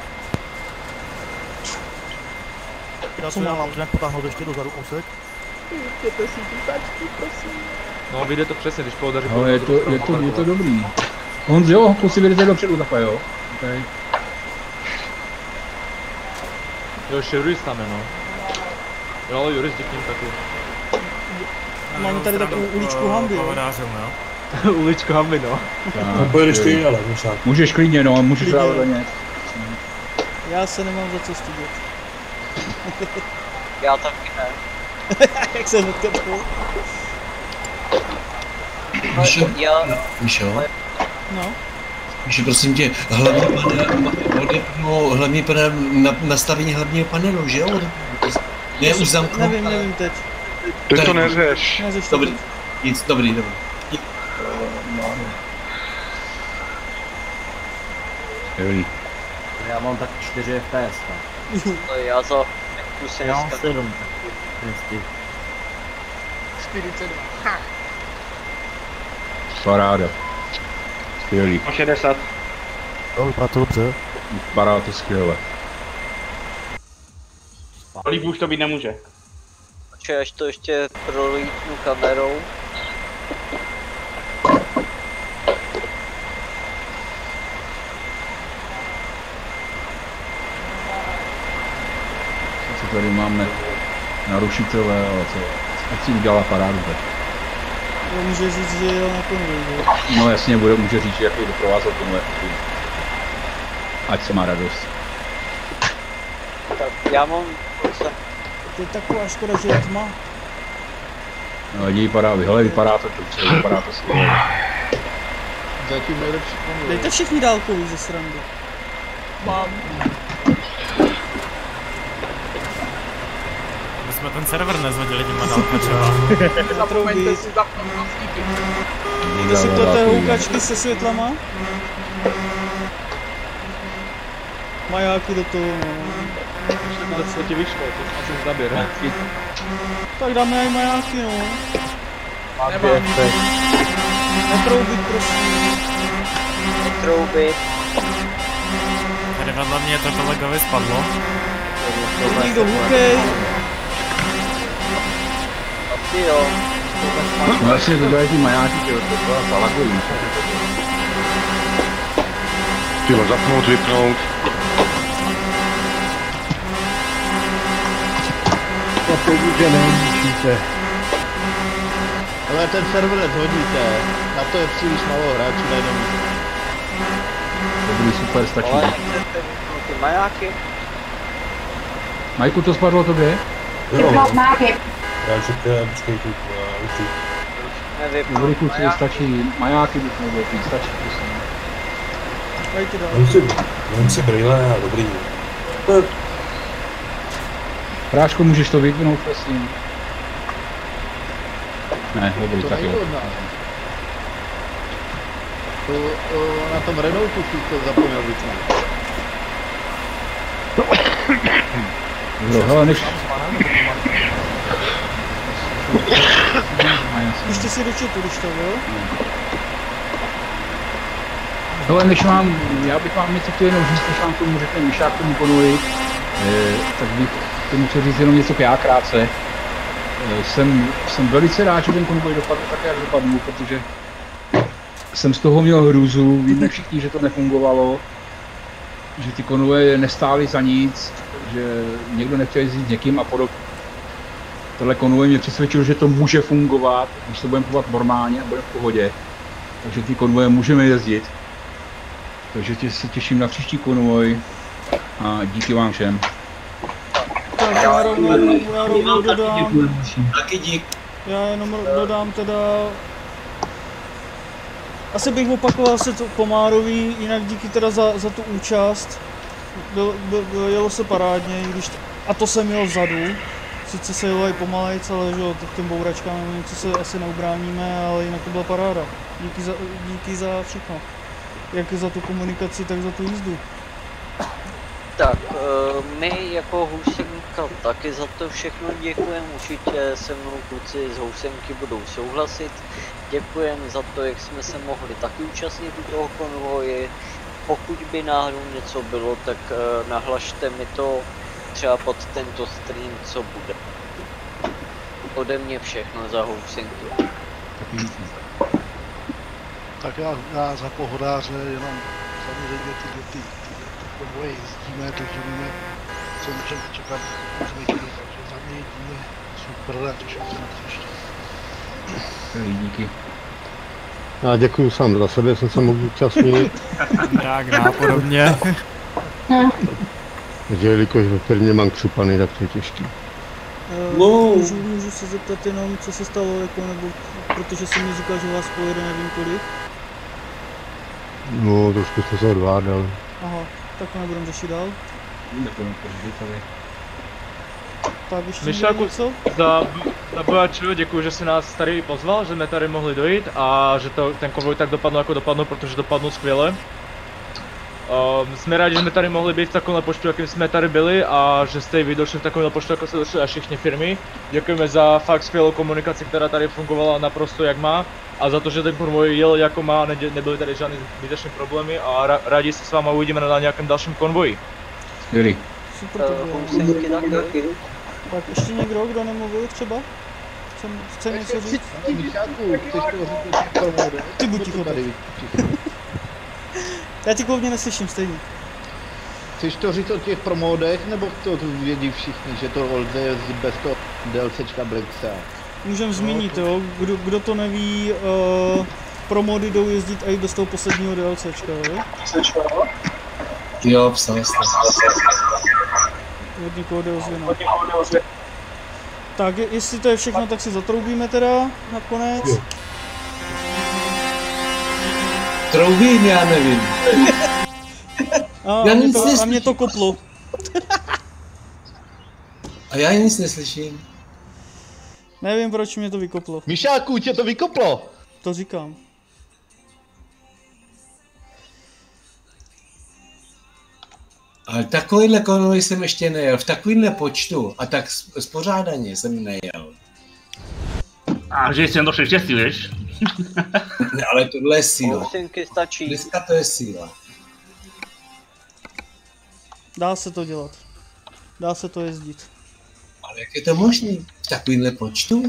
Já jsem nám můžeme potáhnout ještě dozadu kousek. Jděte si ty tačky, prosím. No, vyjde to přesně, když pohodaři Je to dobrý. Honzo, kluci vyjdete dopředu takhle, jo? Okay. Jo, ještě Juris tam je, no. Jo, ale Juris jde k ním taky. Máme tady takovou uličku Hamby, jo? Uličku Hamby, no. Pojedeš ty, ale můžeš klidně, no, můžeš dát do něj. Já se nemám za co stydět. Já taky ne. Jak jsem odkepnul. Míšo? No. Míšo, prosím tě, hlavní panel, nastavení hlavního panelu, že jo? Ne, už zamknout. Nevím teď. Teď to neřeš. Dobrý, nic, dobrý. Skvělý. Já mám tak 4 FPS. Já za kusem já mám 7. 42. Paráda. Skvělý. O 60. To vypadá to dobře. Vypadá to skvěle. Líp už to být nemůže. Počkej, až to ještě prolítnu kamerou. Co tady máme? Narušitele, ale co? Ať si udělala parádu tak. No, může říct, že jel na konvoj, že? No jasně, může říct, že jaký doprovázel konvoj. Ať se má radost. Tak já mám... To je taková škoda, že je tma. No, hele, vypadá to dobře, vypadá to skvěle. Zatím nejlepší konvoj. Dejte všichni dálkový ze srandy. Mám. My jsme ten server nezhodili těma dálkačema. Zapomeňte si zapnout nouzníky. Někdo si to té houkačky se světlama? Majáky do toho, no. To ti vyšlo, to asi zaběr. Tak dáme i majáky, no. Nemám. Netroubit, prosím. Netroubit. Tady vedle mě to kolegovi spadlo. Někdo hukej. Asi jo. No jasně, to dají ty majáky, to byla zalagují. Tyhle, zapnout, vypnout. To pouze nemusíte. Ale ten server hodíte, na to je příliš málo hráčů na jednom místě. Dobrý, super, stačí. Ale nechcete vypnout ty majáky? Majku, to spadlo tobě? Jo. Já čekám, počkej tu auty. Dobrý kluci, stačí, majáky vypnout, stačí, prosím. Dajte dál. Vem si brýle a dobrý. Práško, můžeš to vypnout, prosím? Ne, dobrý, To tak není jo. od nás. To na tom Renaultu si to zapomněl vypnout. Jo, hele, než... Ještě si do chatu, když to, jo? Hele, než vám, já bych vám něco chtěl jenom říct, než vám tomu řekne Mišák tomu konvoji, tak bych tomu chtěl říct jenom něco já krátce. Jsem velice rád, že ten konvoj dopadl tak, jak dopadl, protože jsem z toho měl hrůzu, víme všichni, že to nefungovalo, že ty konvoje nestály za nic, že někdo nechtěl jezdit s někým a podobně. Tohle konvoj mě přesvědčil, že to může fungovat, když se budeme chovat normálně a budeme v pohodě. Takže ty konvoje můžeme jezdit. Takže se těším na příští konvoj a díky vám všem. Tak já rovnou dodám. Taky dík. Já jenom dodám teda... Asi bych opakoval se to Komárový, jinak díky teda za tu účast. Jelo se parádně, když a to jsem jel vzadu. Sice se jelo i pomalejc, ale že jo, těm bouračkám něco se asi neubráníme, ale jinak to byla paráda. Díky za všechno. Jak za tu komunikaci, tak za tu jízdu. Tak, my jako Housenka taky za to všechno děkujeme, určitě se mnou kluci z Housenky budou souhlasit. Děkujeme za to, jak jsme se mohli taky účastnit u toho konvoje. Pokud by náhodou něco bylo, tak nahlašte mi to třeba pod tento stream, co bude. Ode mě všechno za Housenku. Tak já za pohodáře jenom samozřejmě ty konvoje jezdíme, takže víme, co můžeme čekat z lidí, takže za mě jedíme super a těším se na příště. Díky. Já děkuju sám za sebe, jsem se mohl účastnit. Já podobně. Takže jelikož ve firmě mám křupaný, tak to je těžký. Můžu se zeptat jenom, co se stalo, jako, nebo protože jsem mi říkal, že vás pojede nevím kolik. No, trošku jsme se odvádali. Aha, tak to nebudeme řešit dál. Tak ještě Mišáku, něco? za BAČO děkuji, že jsi nás tady pozval, že jsme tady mohli dojít a že ten konvoj tak dopadl, jako dopadl, protože dopadl skvěle. Jsme rádi, že jsme tady mohli být v takovém počtu, jakým jsme tady byli a že jste vy došli v takovém počtu, jako se došli a všechny firmy. Děkujeme za fakt skvělou komunikaci, která tady fungovala naprosto jak má a za to, že ten konvoj jel jako má, nebyly tady žádné zbytečné problémy a rádi se s váma uvidíme na nějakém dalším konvoji. Skvělý. Super to bylo. Tak ještě někdo, kdo nemluvil třeba? Chce něco říct? Ty buď ticho. Já ti klidně neslyším stejně. Chceš to říct o těch promodech, nebo to vědí všichni, že to lze jezdit bez toho DLCčka Blacksa? Můžem zmínit, jo, kdo to neví, promody jdou jezdit i bez toho posledního DLCčka, jo? Jo, psal. Od někoho jde ozvěna. Tak, jestli to je všechno, tak si zatroubíme teda nakonec. Troubím, já nevím. A mě to koplo. A já nic neslyším. Nevím, proč mě to vykoplo. Mišáku, tě to vykoplo! To říkám. Ale takovýhle konvoj jsem ještě nejel, v takovýmhle počtu a tak spořádaně jsem nejel. A že jsem došel štěstí, víš? Ne, ale tohle je síla. Housenky stačí. Dneska to je síla. Dá se to dělat. Dá se to jezdit. Ale jak je to možné v takovýmhle počtu?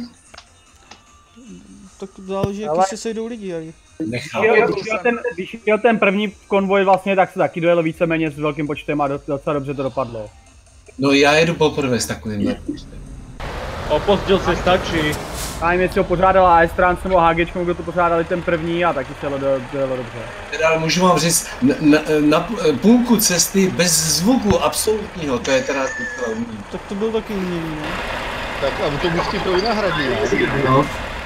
Tak záleží, jak se sejdou lidi. Když jel ten první konvoj vlastně, tak se taky dojel víceméně s velkým počtem a docela dobře to dopadlo. No já jedu poprvé s takovýmhle počtem. Opozdil se stačí. Já nevím, jestli ho pořádala AS Trans nebo HGčko, kdo to pořádali ten první a taky se dojelo dobře. Teda ale můžu vám říct, na půlku cesty bez zvuku absolutního, to je teda to umí. Tak to byl taky umění, ne? Tak autobus ti to vynahradí, ne? No.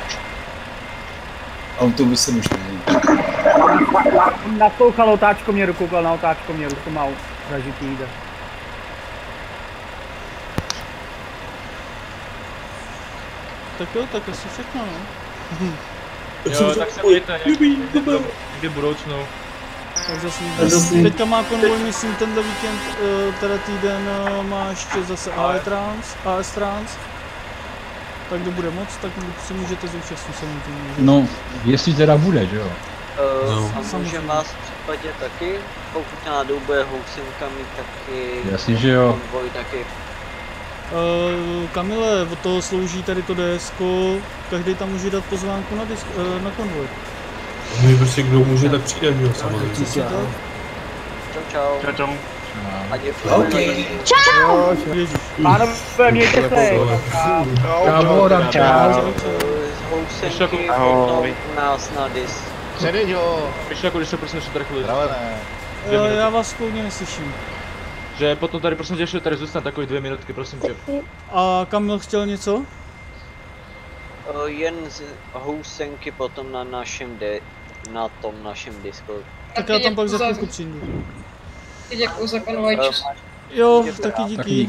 Autobusem už není. Naslouchal otáčkoměru, koukal na otáčkoměru, to má zažitý jde. Tak jo, tak asi všechno, no. Jo, tak se mějte někdy v budoucnu. Tak zase, teďka má konvoj, myslím, tenhle víkend, teda týden má ještě zase AS Trans. Tak kdo bude moc, tak se můžete zúčastnit samozřejmě. No, jestli teda bude, že jo? A můžeme vás v případě taky, pokud náhodou bude housenkami, taky jasně, že jo. Konvoj taky. Kamile, od toho slouží tady to DSko, každý tam může dát pozvánku na konvoj. My prostě kdo může, tak přijde, jo, samozřejmě. Čau, čau. Čau, čau. A děkujeme. Čau! Pánové, mějte se. Čau, čau. Z housenky potom u nás na dis. Předeď ho. Myšlenku, když to prosím ještě tady chvíli. Já vás kloudně neslyším. Že potom tady prosím tě ještě tady zůstat takový 2 minutky, prosím tě. A Kamil chtěl něco? Jen z housenky potom na tom našem Discordu. Tak já tam pak za chvilku přijdu. Děkuju za konvoj. Jo, taky díky.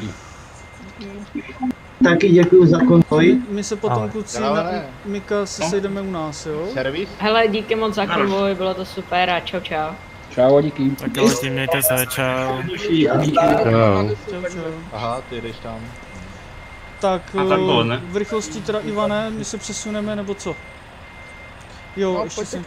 Taky děkuju za konvoj. My se potom kluci na Mika se sejdeme u nás, jo? Servis? Hele, díky moc za konvoj, bylo to super a čau čau. Čau a díky. Tak jo, tím mějte se, čau. Čau. Aha, ty jdeš tam. Tak v rychlosti teda Ivane, my se přesuneme nebo co? Jo, ještě jsem